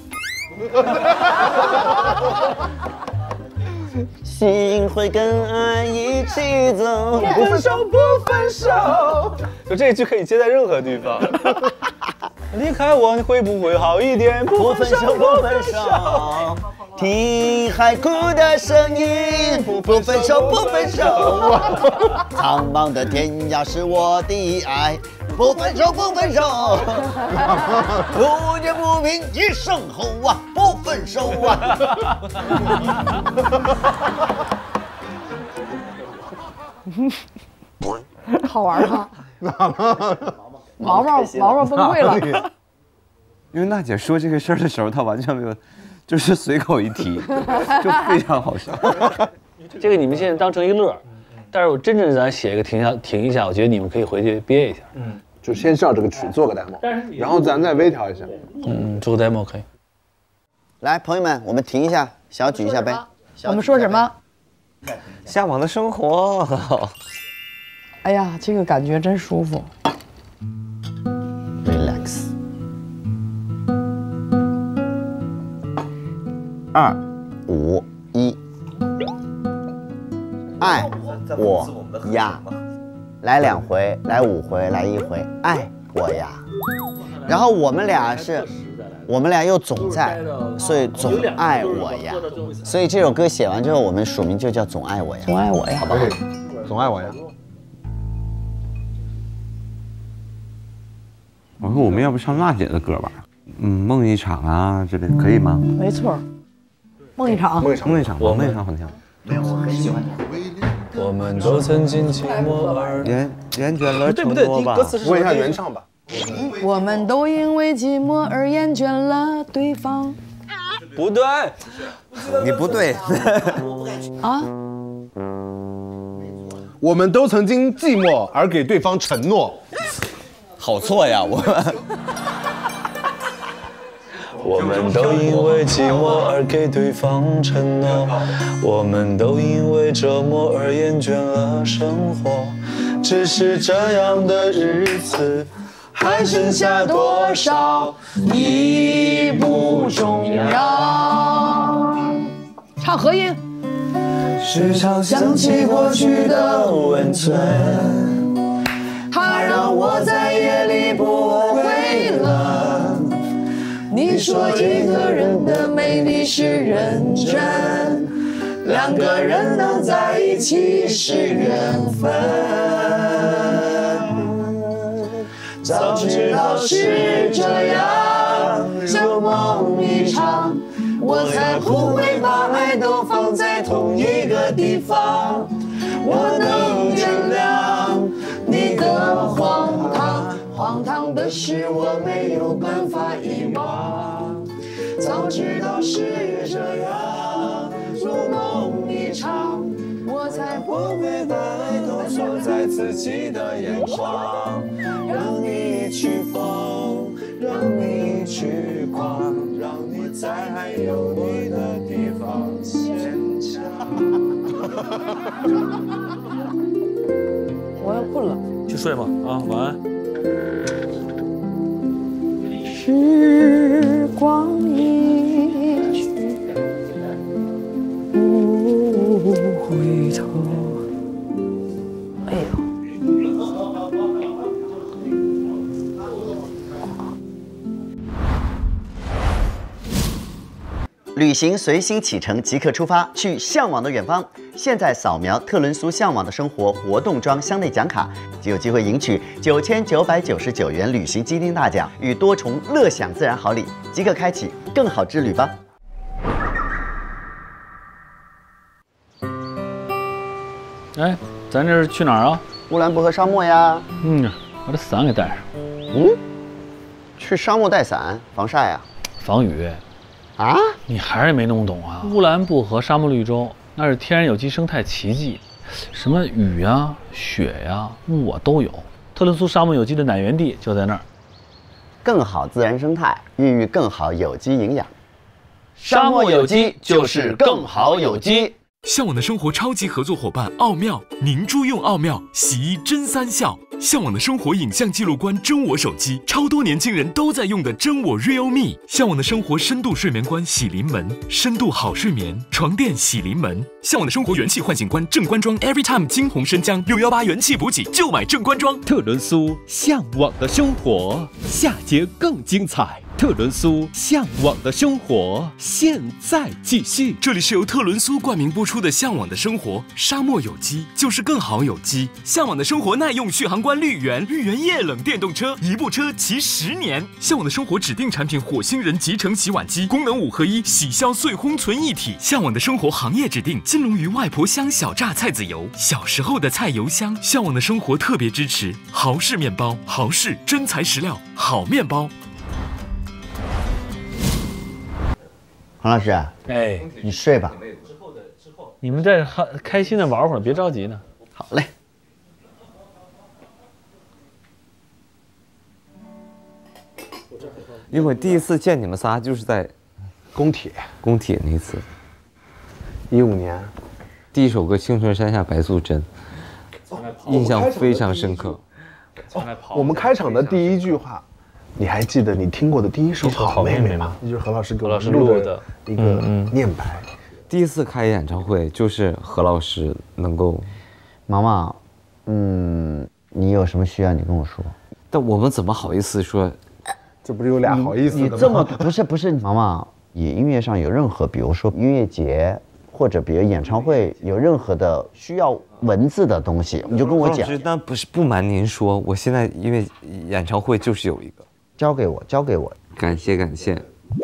心会跟爱一起走， 不分手不分手。就这一句可以接在任何地方。离开我，你会不会好一点？ 不分手，不分手。听海哭的声音，不分手，不分手。苍茫的天涯是我的爱，不分手，不分手。不见不平一声吼啊，不分手啊。 好玩吗？毛毛毛毛崩溃了， 因为娜姐说这个事儿的时候，她完全没有，就是随口一提，就非常好笑。 这个你们现在当成一个乐，但是我真正咱写一个停下停一下，我觉得你们可以回去憋一下。 嗯，就先照这个曲做个 demo， 然后咱再微调一下。 嗯，做个 demo 可以。 来，朋友们，我们停一下，小举一下杯。 我们说什么？ 向往的生活。 哎呀，这个感觉真舒服。 Relax。二五一，爱我呀，来两回，来五回，来一回，爱我呀。然后我们俩是，我们俩又总在，所以总爱我呀。所以这首歌写完之后，我们署名就叫总爱我呀。 总爱我呀， 好不好？ 总爱我呀。 我说我们要不唱娜姐的歌吧？嗯，梦一场啊之类的，可以吗？ 没错，梦一场， 梦一场，梦一场，梦一场好听。 对，我很喜欢它。 我们都曾经寂寞而厌厌倦了承诺吧。 问一下原唱吧。 我们都因为寂寞而厌倦了对方。 不对， 你不对。 啊？ 我们都曾经寂寞而给对方承诺。 好错呀，我。 我们都因为寂寞而给对方承诺，我们都因为折磨而厌倦了生活。只是这样的日子还剩下多少已不重要。 唱和音。 时常想起过去的温存，它让我在夜里不会冷。你说一个人的魅力是认真，两个人能在一起是缘分。 早知道是这样，如梦一场，我才不会把爱都放在同一个地方。我能原谅你的荒唐，荒唐的是我没有办法遗忘。早知道是这样，如梦一场，我才不会把爱都锁在自己的眼眶。让你去疯，让你去狂，让你在还有你的地方坚强。 我要困了， 去睡吧啊，晚安。 时光一去不回头。哎呦。 旅行随心启程，即刻出发，去向往的远方。现在扫描特仑苏向往的生活活动装箱内奖卡，就有机会赢取九千九百九十九元旅行基金大奖与多重乐享自然好礼。即刻开启更好之旅吧！ 哎，咱这是去哪儿啊？ 乌兰布和沙漠呀。 嗯，把这伞给带上。 嗯，去沙漠带伞防晒呀？ 防雨。 啊？ 你还是没弄懂啊！乌兰布和沙漠绿洲那是天然有机生态奇迹，什么雨呀、雪呀、雾啊都有。特仑苏沙漠有机的奶源地就在那儿。 更好自然生态，孕育更好有机营养。 沙漠有机就是更好有机。向往的生活超级合作伙伴奥妙，凝珠用奥妙洗衣真三效。向往的生活影像记录官真我手机，超多年轻人都在用的真我 Realme。向往的生活深度睡眠官洗临门，深度好睡眠床垫洗临门。向往的生活元气唤醒官正官庄 Everytime 金红生姜六一八元气补给就买正官庄。 特仑苏向往的生活，下节更精彩。特仑苏向往的生活，现在继续。 这里是由特仑苏冠名播出的《向往的生活》，沙漠有机就是更好有机。向往的生活耐用续航官绿源，绿源液冷电动车，一部车骑十年。向往的生活指定产品火星人集成洗碗机，功能五合一，洗消碎烘存一体。向往的生活行业指定金龙鱼外婆香小榨菜籽油，小时候的菜油香。向往的生活特别支持豪氏面包，豪氏真材实料好面包。 黄老师， 哎， 你睡吧。 你们再开心的玩会儿，别着急呢。 好嘞。 因为我第一次见你们仨就是在工铁， 工铁那次， 一五年， 第一首歌《青春山下白素贞》，印象非常深刻。 哦，我们开场的第一句话。你还记得你听过的第一首《好妹妹》吗？这就是何老师给我们录的一个念白。 第一次开演唱会就是何老师能够， 毛毛，嗯，你有什么需要你跟我说。 但我们怎么好意思说？ 这不是有俩好意思的吗？ 你这么不是不是，毛毛，你音乐上有任何，比如说音乐节或者比如演唱会有任何的需要文字的东西，你就跟我讲。 但不是不瞒您说，我现在因为演唱会就是有一个。 交给我，交给我， 感谢感谢。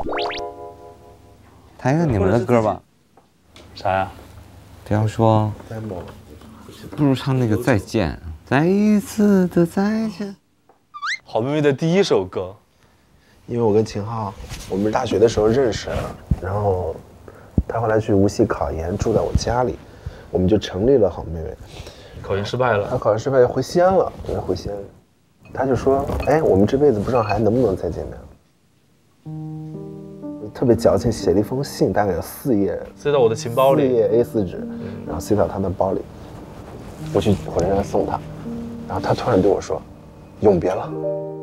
弹一个你们的歌吧。 啥呀？ 比方说，不如唱那个再见，再一次的再见。 好妹妹的第一首歌， 因为我跟秦昊，我们大学的时候认识，然后他后来去无锡考研，住在我家里，我们就成立了好妹妹。 考研失败了， 他考研失败回西安了，我回西安。他就说：“哎，我们这辈子不知道还能不能再见面。”特别矫情，写了一封信，大概有四页， 塞到我的情包里， 四页 A 四纸，然后塞到他的包里。我去火车站送他，然后他突然对我说：“永别了。”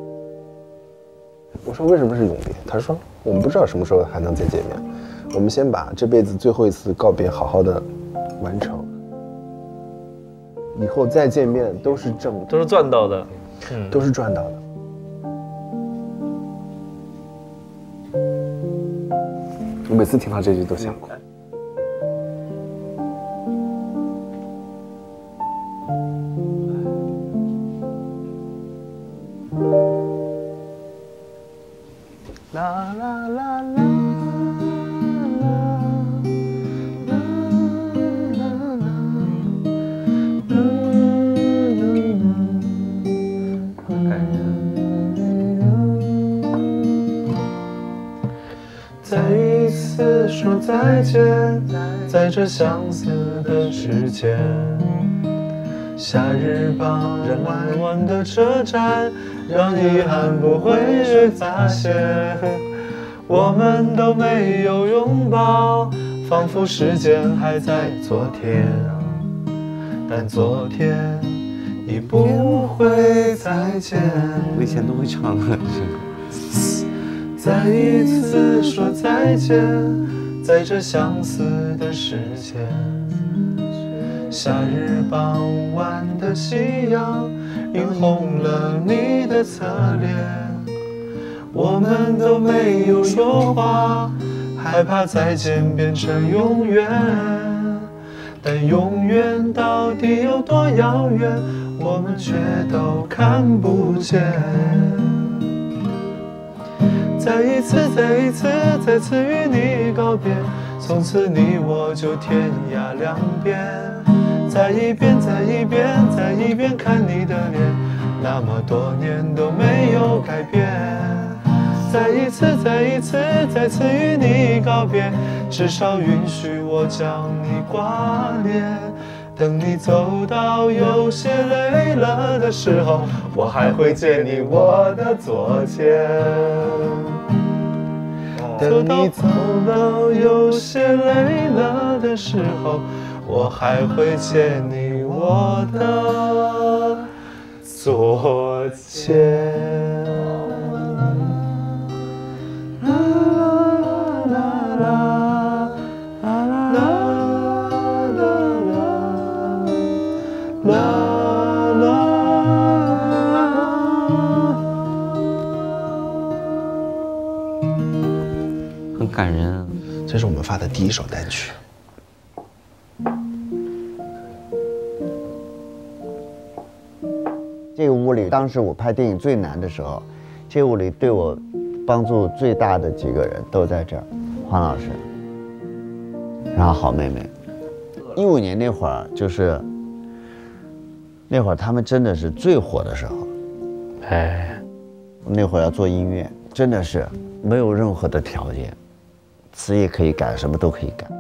我说：“为什么是永别？”他说：“我们不知道什么时候还能再见面，我们先把这辈子最后一次告别好好的完成，以后再见面都是挣， 都是赚到的。” 嗯，都是赚到的。我每次听到这句都想哭。嗯说再见，在这相似的时间。夏日傍晚晚的车站，让遗憾不会被发现。我们都没有拥抱，仿佛时间还在昨天，但昨天已不会再见。 我以前都会唱的。 再一次说再见，在这相似的时间。夏日傍晚的夕阳，映红了你的侧脸。我们都没有说话，害怕再见变成永远。但永远到底有多遥远，我们却都看不见。再一次，再一次，再次与你告别，从此你我就天涯两边。再一遍，再一遍，再一遍看你的脸，那么多年都没有改变。再一次，再一次，再次与你告别，至少允许我将你挂念。等你走到有些累了的时候，我还会借你我的左肩。等你走到有些累了的时候，我还会借你我的左肩。 很感人啊！ 这是我们发的第一首单曲。 这个屋里，当时我拍电影最难的时候，这个屋里对我帮助最大的几个人都在这儿，黄老师，然后好妹妹。一五年那会儿，就是那会儿他们真的是最火的时候，哎，那会儿要做音乐，真的是没有任何的条件，词也可以改，什么都可以改，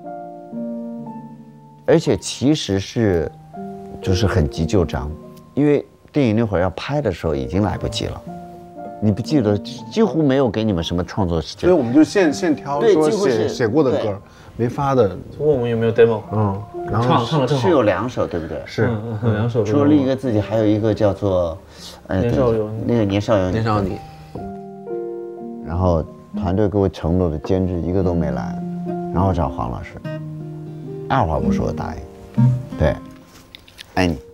而且其实是就是很急就章，因为电影那会儿要拍的时候已经来不及了，你不记得几乎没有给你们什么创作时间， 所以我们就现现挑说写写过的歌，没发的。 问我们有没有 demo？ 嗯，然后唱唱了正好是有两首，对不对？ 是有两首。 除了另一个自己，还有一个叫做， 呃，年少有你， 那个年少有你， 年少有你。 然后团队给我承诺的监制一个都没来，然后找黄老师，二话不说答应，对，爱你。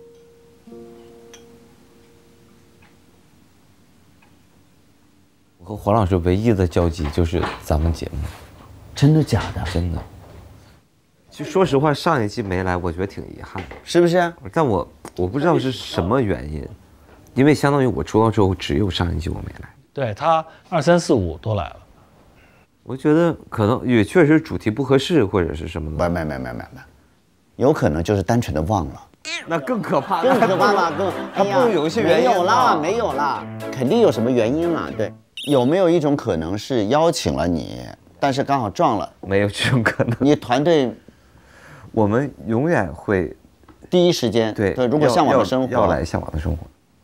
我和黄老师唯一的交集就是咱们节目。 真的假的？ 真的。就说实话，上一季没来，我觉得挺遗憾， 是不是？ 但我我不知道是什么原因，因为相当于我出道之后，只有上一季我没来。 对他二三四五都来了。 我觉得可能也确实主题不合适，或者是什么的。 没没没没没没，有可能就是单纯的忘了。 那更可怕， 更可怕了，更还不如有一些原因。 没有啦，没有啦，肯定有什么原因了。对，有没有一种可能是邀请了你，但是刚好撞了？ 没有这种可能。 你团队， 我们永远会第一时间对对，如果向往的生活要来向往的生活，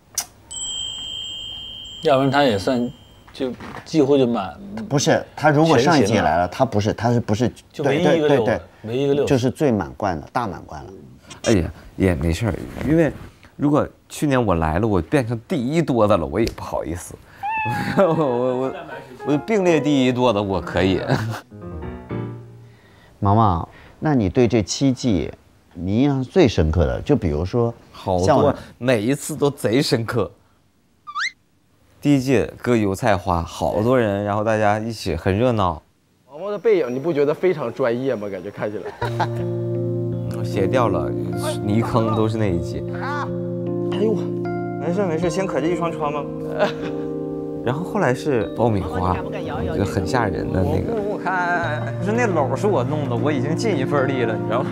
要不然他也算就几乎就满。 不是他如果上一届来了，他不是他是不是就唯一一个六，唯一一个六就是最满贯的大满贯了。 哎呀，也没事儿，因为如果去年我来了，我变成第一多的了，我也不好意思。我我我我并列第一多的我可以。 毛毛，那你对这七季你印象最深刻的，就比如说， 好多每一次都贼深刻。第一届割油菜花，好多人，然后大家一起很热闹。 毛毛的背影，你不觉得非常专业吗？感觉看起来。 鞋掉了，泥坑都是那一季。 哎呦， 没事没事，先可着一双穿吧。 然后后来是爆米花，就很吓人的那个。 我看是那篓是我弄的，我已经尽一份力了，你知道吗？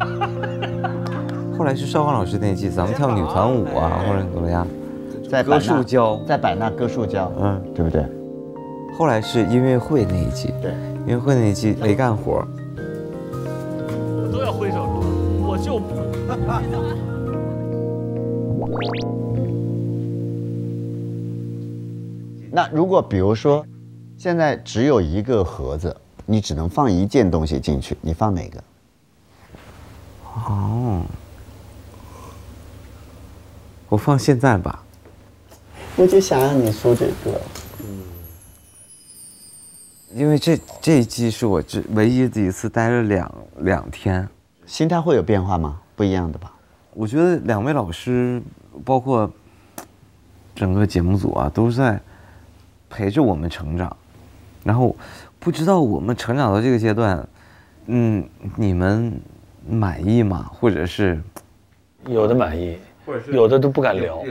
后来是邵芳老师那一季，咱们跳女团舞啊，或者怎么样， 在割树胶， 在百纳割树胶， 嗯， 对不对？ 后来是音乐会那一季， 对， 因为会那季没干活。 都要挥手是吧？我就不。 那如果比如说，现在只有一个盒子，你只能放一件东西进去，你放哪个？ 哦，我放现在吧。 我就想让你说这个。 嗯，因为这这一季是我这唯一的一次待了两两天， 心态会有变化吗？不一样的吧？ 我觉得两位老师，包括整个节目组啊，都是在陪着我们成长。然后不知道我们成长到这个阶段，嗯，你们满意吗？或者是有的满意，有的都不敢聊。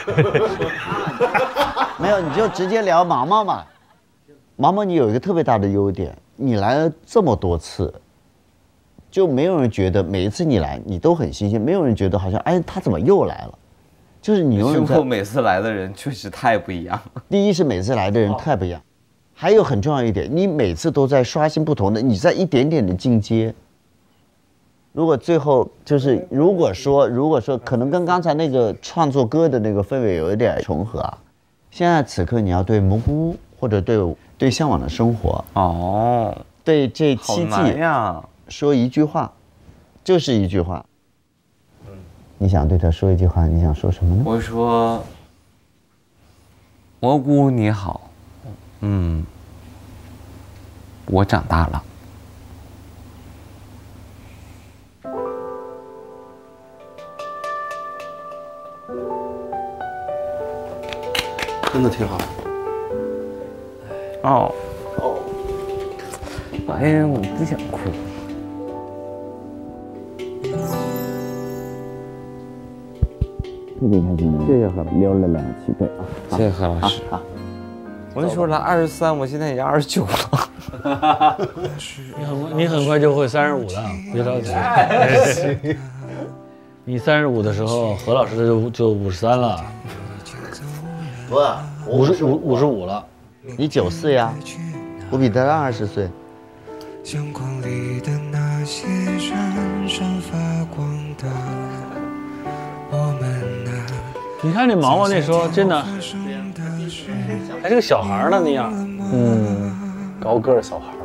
没有，你就直接聊毛毛嘛。毛毛，你有一个特别大的优点，你来了这么多次，就没有人觉得每一次你来你都很新鲜，没有人觉得好像哎他怎么又来了，就是你永远在。 胸口每次来的人确实太不一样。 第一是每次来的人太不一样，还有很重要一点，你每次都在刷新不同的，你在一点点的进阶。如果最后就是，如果说如果说可能跟刚才那个创作歌的那个氛围有一点重合啊，现在此刻你要对蘑菇屋或者对对向往的生活哦， 对这七季呀说一句话，就是一句话。你想对他说一句话，你想说什么呢？ 我说，蘑菇你好，嗯，我长大了。 真的挺好。 哦哦，哎呀，我不想哭。 特别开心，谢谢何老师，溜了两期对啊， 谢谢何老师。 好， 我那时候来二十三，我现在已经二十九了。 你很你很快就会三十五了，别着急。你三十五的时候，何老师就就五十三了。 不， 五十五五十五了。 你九四呀，我比他大二十岁。 相框里的那些闪闪发光的我们啊， 你看这毛毛那时候真的还是个小孩呢那样。 嗯，高个儿小孩。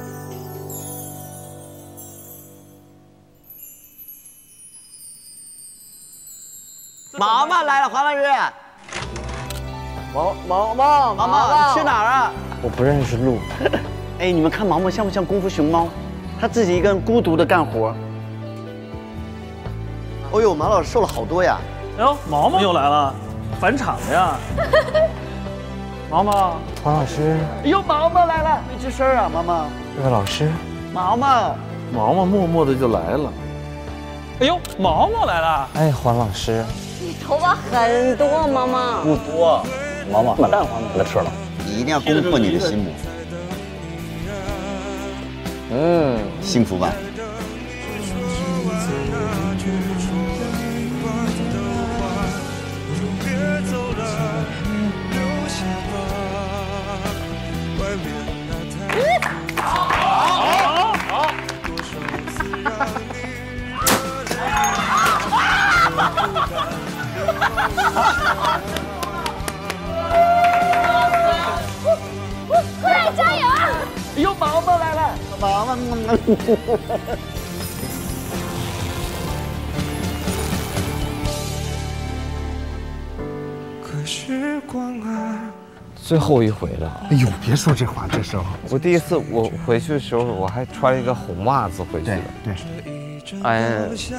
毛毛来了，黄老师。 毛毛毛毛毛，你去哪儿啊？ 我不认识路。 哎，你们看毛毛像不像功夫熊猫？他自己一个人孤独的干活。哦呦，毛老师瘦了好多呀！ 哎呦，毛毛又来了，返场的呀。毛毛， 黄老师。 哎呦，毛毛来了，没吱声啊，毛毛。 这位老师。 毛毛， 毛毛默默的就来了。 哎呦，毛毛来了。 哎，黄老师。 你头发很多，毛毛。 不多。 毛毛，把蛋黄给他吃了。 你一定要攻破你的心魔。 嗯， 幸福吧。 快加油啊！ 哎呦，毛毛来了，毛毛。 可时光啊， 最后一回了。 哎呦，别说这话，这时候。 我第一次我回去的时候，我还穿了一个红袜子回去的。 对。 哎呀。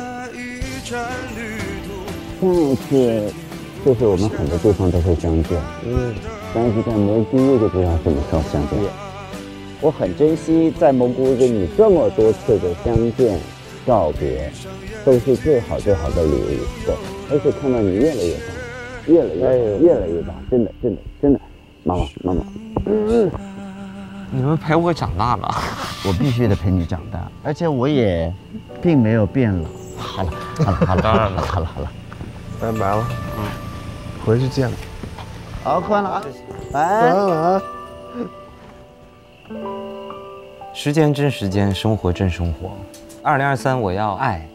上一次就是我们很多地方都会相见，嗯，但是在蘑菇屋就不知道什么时候相见。我很珍惜在蘑菇屋跟你这么多次的相见、告别，都是最好最好的礼物。对，而且看到你越来越棒，越来越越来越棒，真的真的真的，妈妈妈妈，嗯， 你们陪我长大了， 我必须得陪你长大，而且我也并没有变老。好了好了好了，当然了，好了好了。 拜拜了，嗯，回去见了。 好，困了啊， 晚安了啊。 时间真时间，生活真生活。二零二三，我要爱。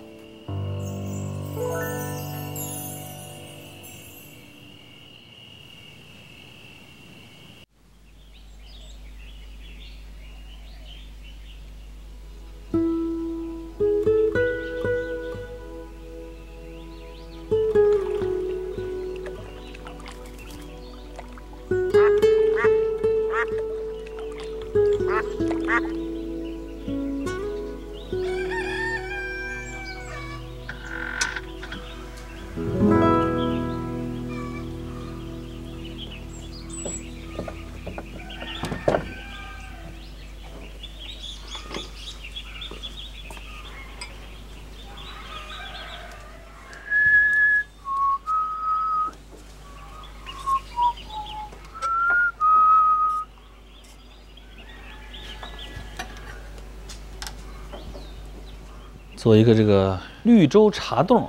做一个这个绿洲茶冻，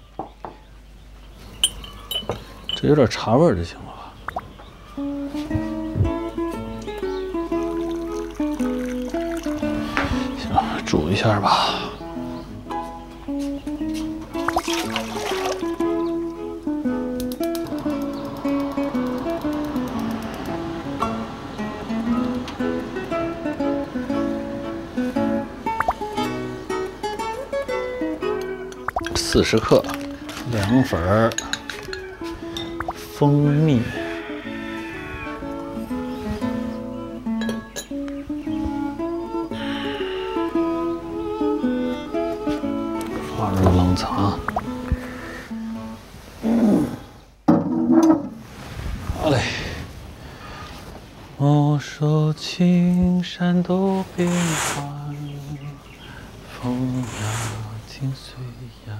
这有点茶味儿就行了吧？行，煮一下吧。四十克凉粉儿、蜂蜜、放入冷藏。嗯，好嘞。莫说青山多变幻，风呀轻随呀。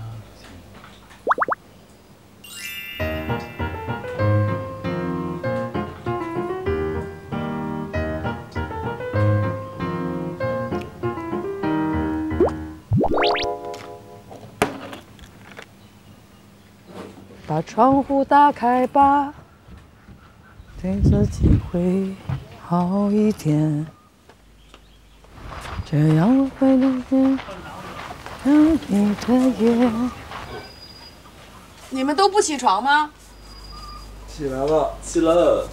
把窗户打开吧，对自己会好一点，这样我会能见看你的眼。 你们都不起床吗？ 起来了，起来了。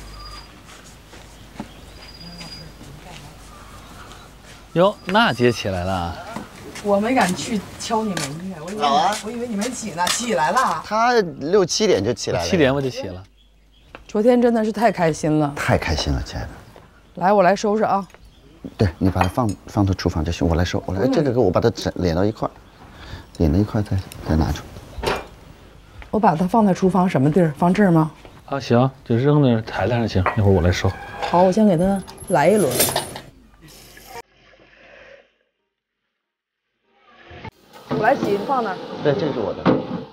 哟，娜姐起来了。 我没敢去敲你门去，我以为我以为你们起呢，起来了。 他六七点就起来了， 七点我就起了。 昨天真的是太开心了， 太开心了，亲爱的。 来，我来收拾啊。 对，你把它放放到厨房就行，我来收，我来这个给我把它整连到一块，连到一块再再拿出。 我把它放在厨房什么地儿？放这儿吗？ 啊，行，就扔那台子上行，一会儿我来收。 好，我先给它来一轮。我来洗，放那儿。 对，这个是我的。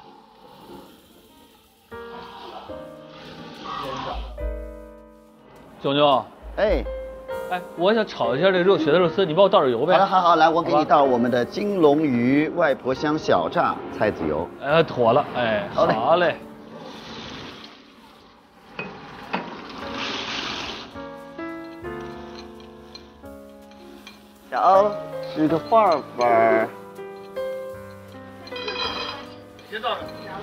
妞妞， 哎， 哎，我想炒一下这个肉血的肉丝，你帮我倒点油呗。 好了，好好，来，我给你倒我们的金龙鱼外婆香小炸菜籽油。 哎，妥了，哎， 好嘞， 好嘞。 小吃个饭饭。 别倒了。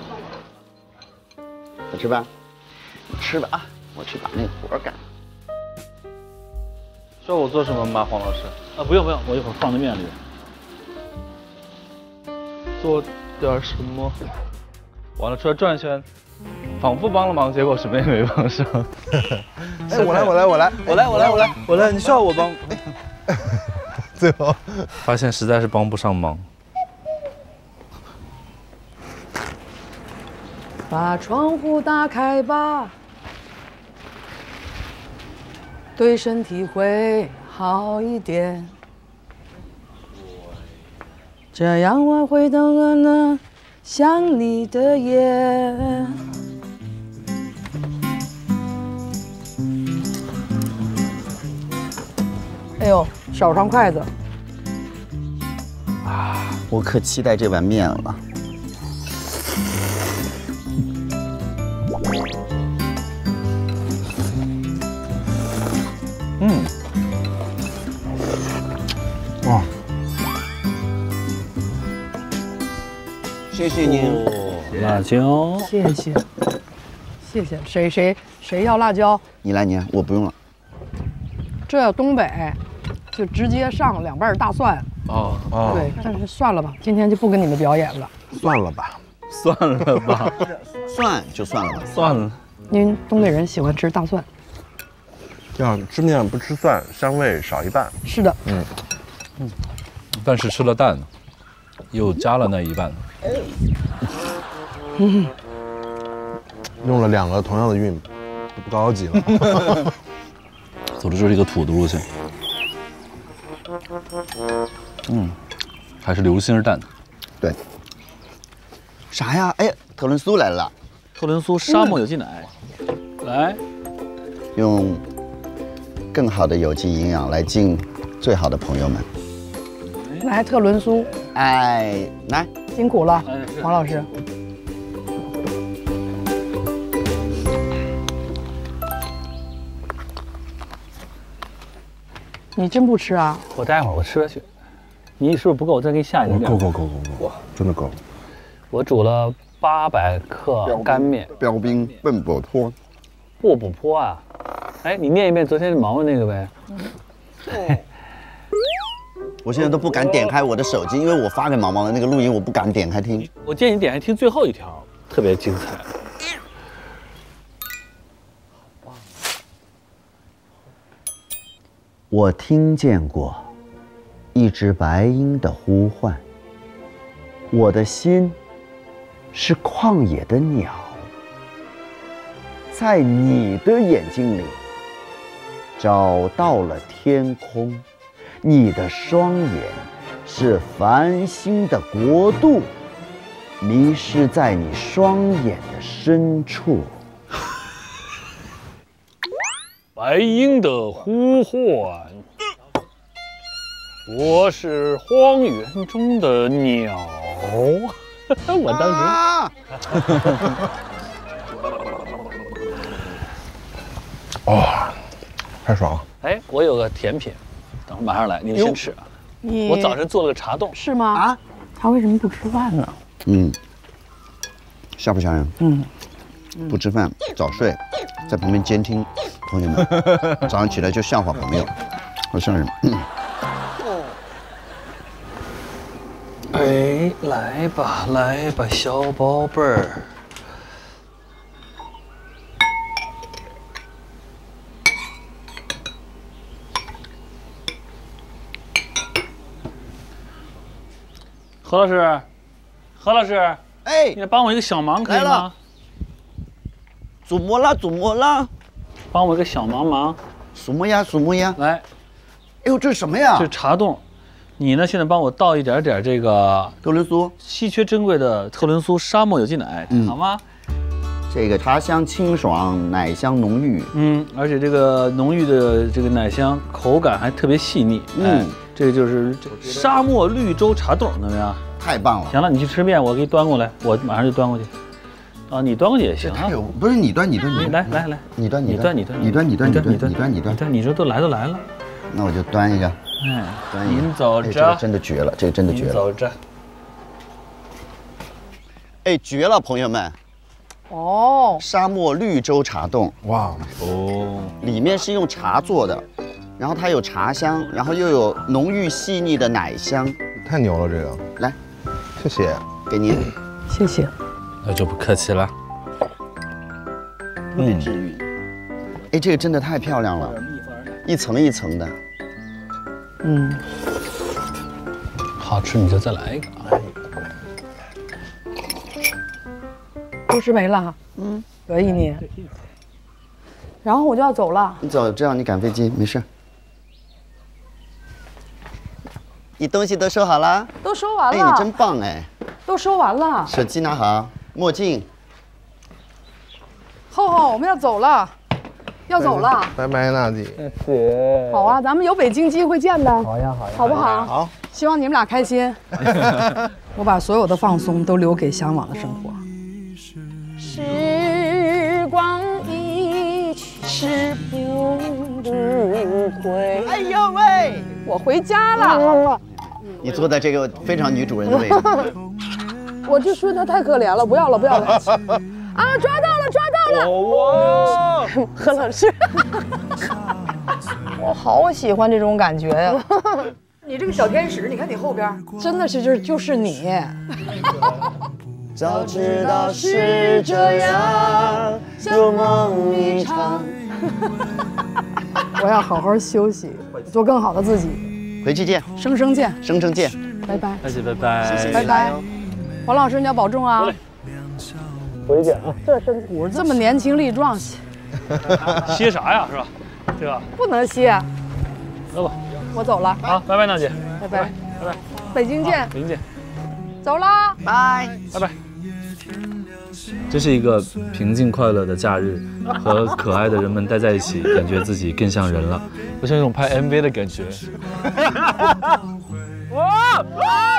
我吃吧，吃吧啊！我去把那活干。 需要我做什么吗，黄老师？啊，不用不用，我一会儿放在面里。做点什么？完了，出来转一圈，仿佛帮了忙，结果什么也没帮上。 哎，我来，我来，我来， 我来，我来，我来， 我来，你需要我帮？最后发现实在是帮不上忙。 把窗户打开吧，对身体会好一点，这样我会懂得呢想你的夜。哎呦，少双筷子啊！我可期待这碗面了。 嗯， 谢谢您。 辣椒， 谢谢，谢谢。谁谁谁要辣椒？ 你来，你来，我不用了。 这东北就直接上两瓣大蒜。 哦哦。 对，但是算了吧，今天就不跟你们表演了。 算了吧， 算了吧， 算就算了吧， 算了。 因为东北人喜欢吃大蒜。 这样吃面不吃蒜，香味少一半。 是的。 嗯嗯。但是吃了蛋，又加了那一半。 嗯。用了两个同样的韵，不高级了。 走的就是一个土的路线。嗯，还是流心蛋。 对。啥呀？哎，特仑苏来了。 特仑苏沙漠有机奶，来， 用更好的有机营养来敬最好的朋友们。 来，特仑苏。 哎，来， 辛苦了，黄老师。你真不吃啊？ 我待会儿我吃下去。你是不是不够？我再给你下一点。 够够够够够，真的够。 我煮了八百克干面。 标兵奔波坡。 不补坡啊？哎，你念一遍昨天毛毛那个呗。 我现在都不敢点开我的手机，因为我发给毛毛的那个录音，我不敢点开听。 我建议你点开听最后一条，特别精彩。 我听见过一只白鹰的呼唤，我的心是旷野的鸟，在你的眼睛里找到了天空，你的双眼是繁星的国度，迷失在你双眼的深处。 白鹰的呼唤，我是荒原中的鸟。我当时， 哦，太爽了！ 哎，我有个甜品，等会儿马上来，你们先吃啊。 你我早晨做了个茶冻， 是吗？啊，他为什么不吃饭呢？ 嗯，吓不吓人？ 嗯， 不吃饭，早睡，在旁边监听。朋友们，早上起来就笑话朋友，好吓人。嗯、 哎，来吧，来吧，小宝贝儿。何老师，何老师， 哎， 你来帮我一个小忙可以吗？ 怎么了？怎么了？ 帮我一个小忙忙。 什么呀？什么呀？ 来， 哎呦，这是什么呀？ 这是茶冻。你呢？现在帮我倒一点点这个特仑苏， 稀缺珍贵的特仑苏沙漠有机奶，嗯、好吗？ 这个茶香清爽，奶香浓郁。 嗯，而且这个浓郁的这个奶香口感还特别细腻。嗯，哎、这个就是沙漠绿洲茶冻，怎么样？ 太棒了！ 行了，你去吃面，我给你端过来，我马上就端过去。啊，你端过去也行啊。 不是你端，你端，你来来来， 你端， 你端，你端， 你端，你端，你端， 你端， 你端，你端， 你这都来都来了， 那我就端一个。 哎， 端一个。 您走着。 这个真的绝了，这个真的绝了。 您走着。 哎，绝了，朋友们！ 哦， 沙漠绿洲茶冻， 哇哦， 里面是用茶做的，然后它有茶香，然后又有浓郁细腻的奶香， 太牛了！这个， 来， 谢谢， 给您， 谢谢。 那就不客气了。 特别治愈。哎，这个真的太漂亮了，一层一层的。 嗯， 好吃你就再来一个。哎， 都吃没了。嗯，可以你。然后我就要走了。 你走，这样你赶飞机没事。你东西都收好了？ 都收完了。 哎，你真棒哎！ 都收完了。 手机拿好，墨镜。 厚厚，我们要走了，要走了。 拜拜，娜姐。 谢谢。 好啊，咱们有北京机会见的。 好呀，好呀， 好不好？ 好。 希望你们俩开心。我把所有的放松都留给向往的生活。时光一去是不回。哎呦喂，我回家了。 你坐在这个非常女主人的位置。 我这孙子太可怜了，不要了，不要了。啊，抓到了，抓到了！ 哇， 何老师，我好喜欢这种感觉呀。你这个小天使，你看你后边，真的是就是就是你。 早知道是这样，如梦一场。 我要好好休息，做更好的自己。 回去见， 生生见， 生生见， 拜拜， 大姐拜拜， 拜拜。黄老师你要保重啊。 回去见啊。 这身骨这么年轻力壮， 歇啥呀，是吧？对吧？ 不能歇。 走吧。 我走了。 好，拜拜，娜姐。 拜拜， 拜拜。 北京见。 北京见。 走啦， 拜拜拜。这是一个平静快乐的假日，和可爱的人们待在一起，感觉自己更像人了，就像一种拍 M V 的感觉。 哇啊！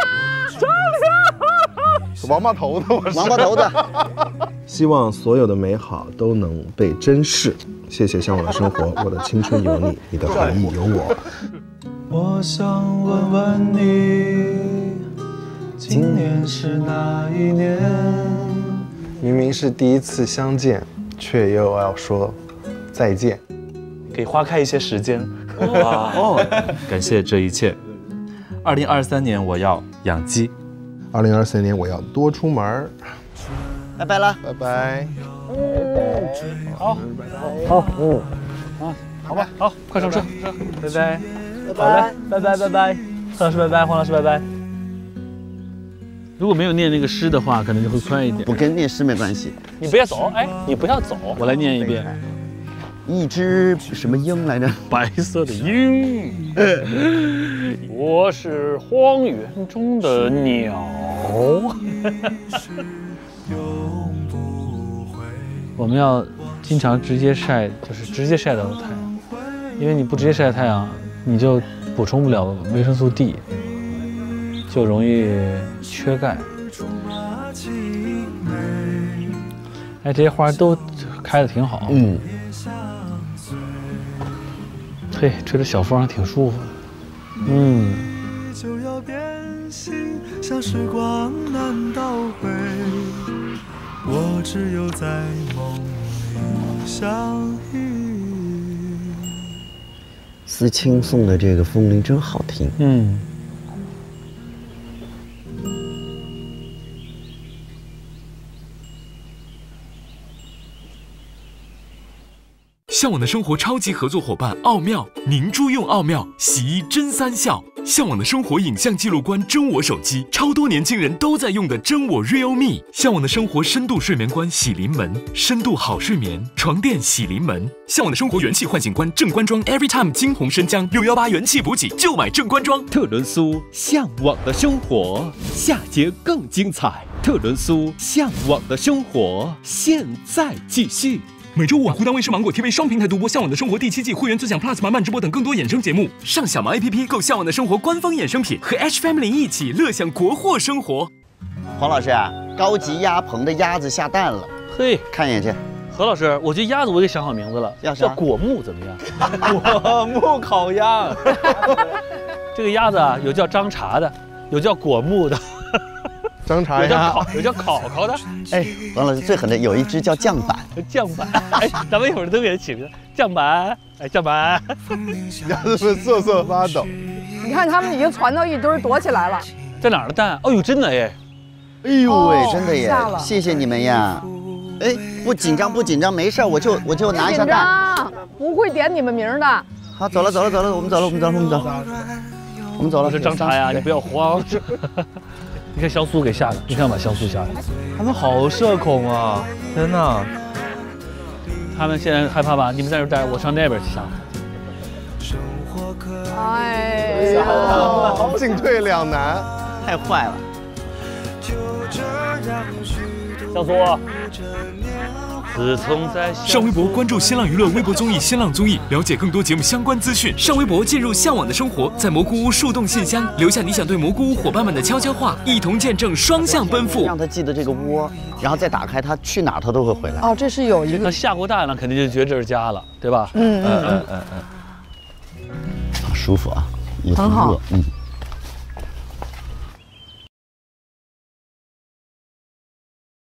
王八头子，我是王八头子。 希望所有的美好都能被珍视。谢谢向往的生活，我的青春有你，你的回忆有我。 我想问问你，今年是哪一年？ 明明是第一次相见，却又要说再见。 给花开一些时间。 哇哦，感谢这一切。二零二三年我要养鸡。 二零二三年我要多出门。 拜拜了， 拜拜。 好，好，嗯，啊，好吧，好，快上车，拜拜，好嘞，拜拜拜拜，何老师拜拜，黄老师拜拜。如果没有念那个诗的话，可能就会快一点。 不跟念诗没关系。 你不要走，哎，你不要走，我来念一遍。 一只什么鹰来着？ 白色的鹰。我是荒原中的鸟。我们要经常直接晒，就是直接晒到太阳，因为你不直接晒太阳，你就补充不了维生素 D。就容易缺钙。哎，这些花都开得挺好。嗯。嘿，吹着小风还挺舒服的。嗯。就要变心，像时光难倒回，我只有在梦里相遇。 思清送的这个风铃真好听。 嗯。 向往的生活超级合作伙伴奥妙凝珠用奥妙洗衣真三效。向往的生活影像记录观真我手机，超多年轻人都在用的真我 Realme。向往的生活深度睡眠观洗临门，深度好睡眠床垫洗临门。向往的生活元气唤醒观正官庄 Everytime 金红生姜六一八元气补给就买正官庄。 特仑苏向往的生活，下节更精彩。特仑苏向往的生活，现在继续。 每周五湖南卫视芒果 T V 双平台独播《向往的生活》第七季会员尊享 Plus 满满直播等更多衍生节目。上小毛 A P P 购《向往的生活》官方衍生品，和 H Family 一起乐享国货生活。 黄老师啊，高级鸭棚的鸭子下蛋了， 嘿， 看一眼去。 何老师，我觉得鸭子我也想好名字了，叫果木怎么样？ 果木烤鸭。 这个鸭子啊，有叫张茶的，有叫果木的。 张茶鸭，有叫烤，有叫烤烤的。 哎，王老师最狠的有一只叫酱板， 酱板。哎，咱们一会儿都给它起名酱板。哎，酱板。 鸭子们瑟瑟发抖。 你看他们已经攒到一堆躲起来了。 在哪儿的蛋？哦呦，真的哎。 哎呦喂，真的耶！谢谢你们呀。哎，不紧张不紧张，没事，我就我就拿一下蛋。 不会点你们名的。 好，走了走了走了，我们走了我们走了我们走了，我们走了。 是张茶呀，你不要慌。你看香酥给下的，你看把香酥下的， 他们好社恐啊！天哪， 他们现在害怕吧？你们在这待着，我上那边去下。 哎呀， 进退两难， 太坏了。 香酥。自从在上微博关注新浪娱乐微博综艺新浪综艺，了解更多节目相关资讯。上微博进入向往的生活，在蘑菇屋树洞信箱留下你想对蘑菇屋伙伴们的悄悄话，一同见证双向奔赴。 让他记得这个窝，然后再打开，他去哪儿他都会回来。 哦，这是有一个下过蛋了，肯定就觉得这是家了，对吧？ 嗯嗯嗯嗯嗯嗯， 好舒服啊，也很好。 嗯。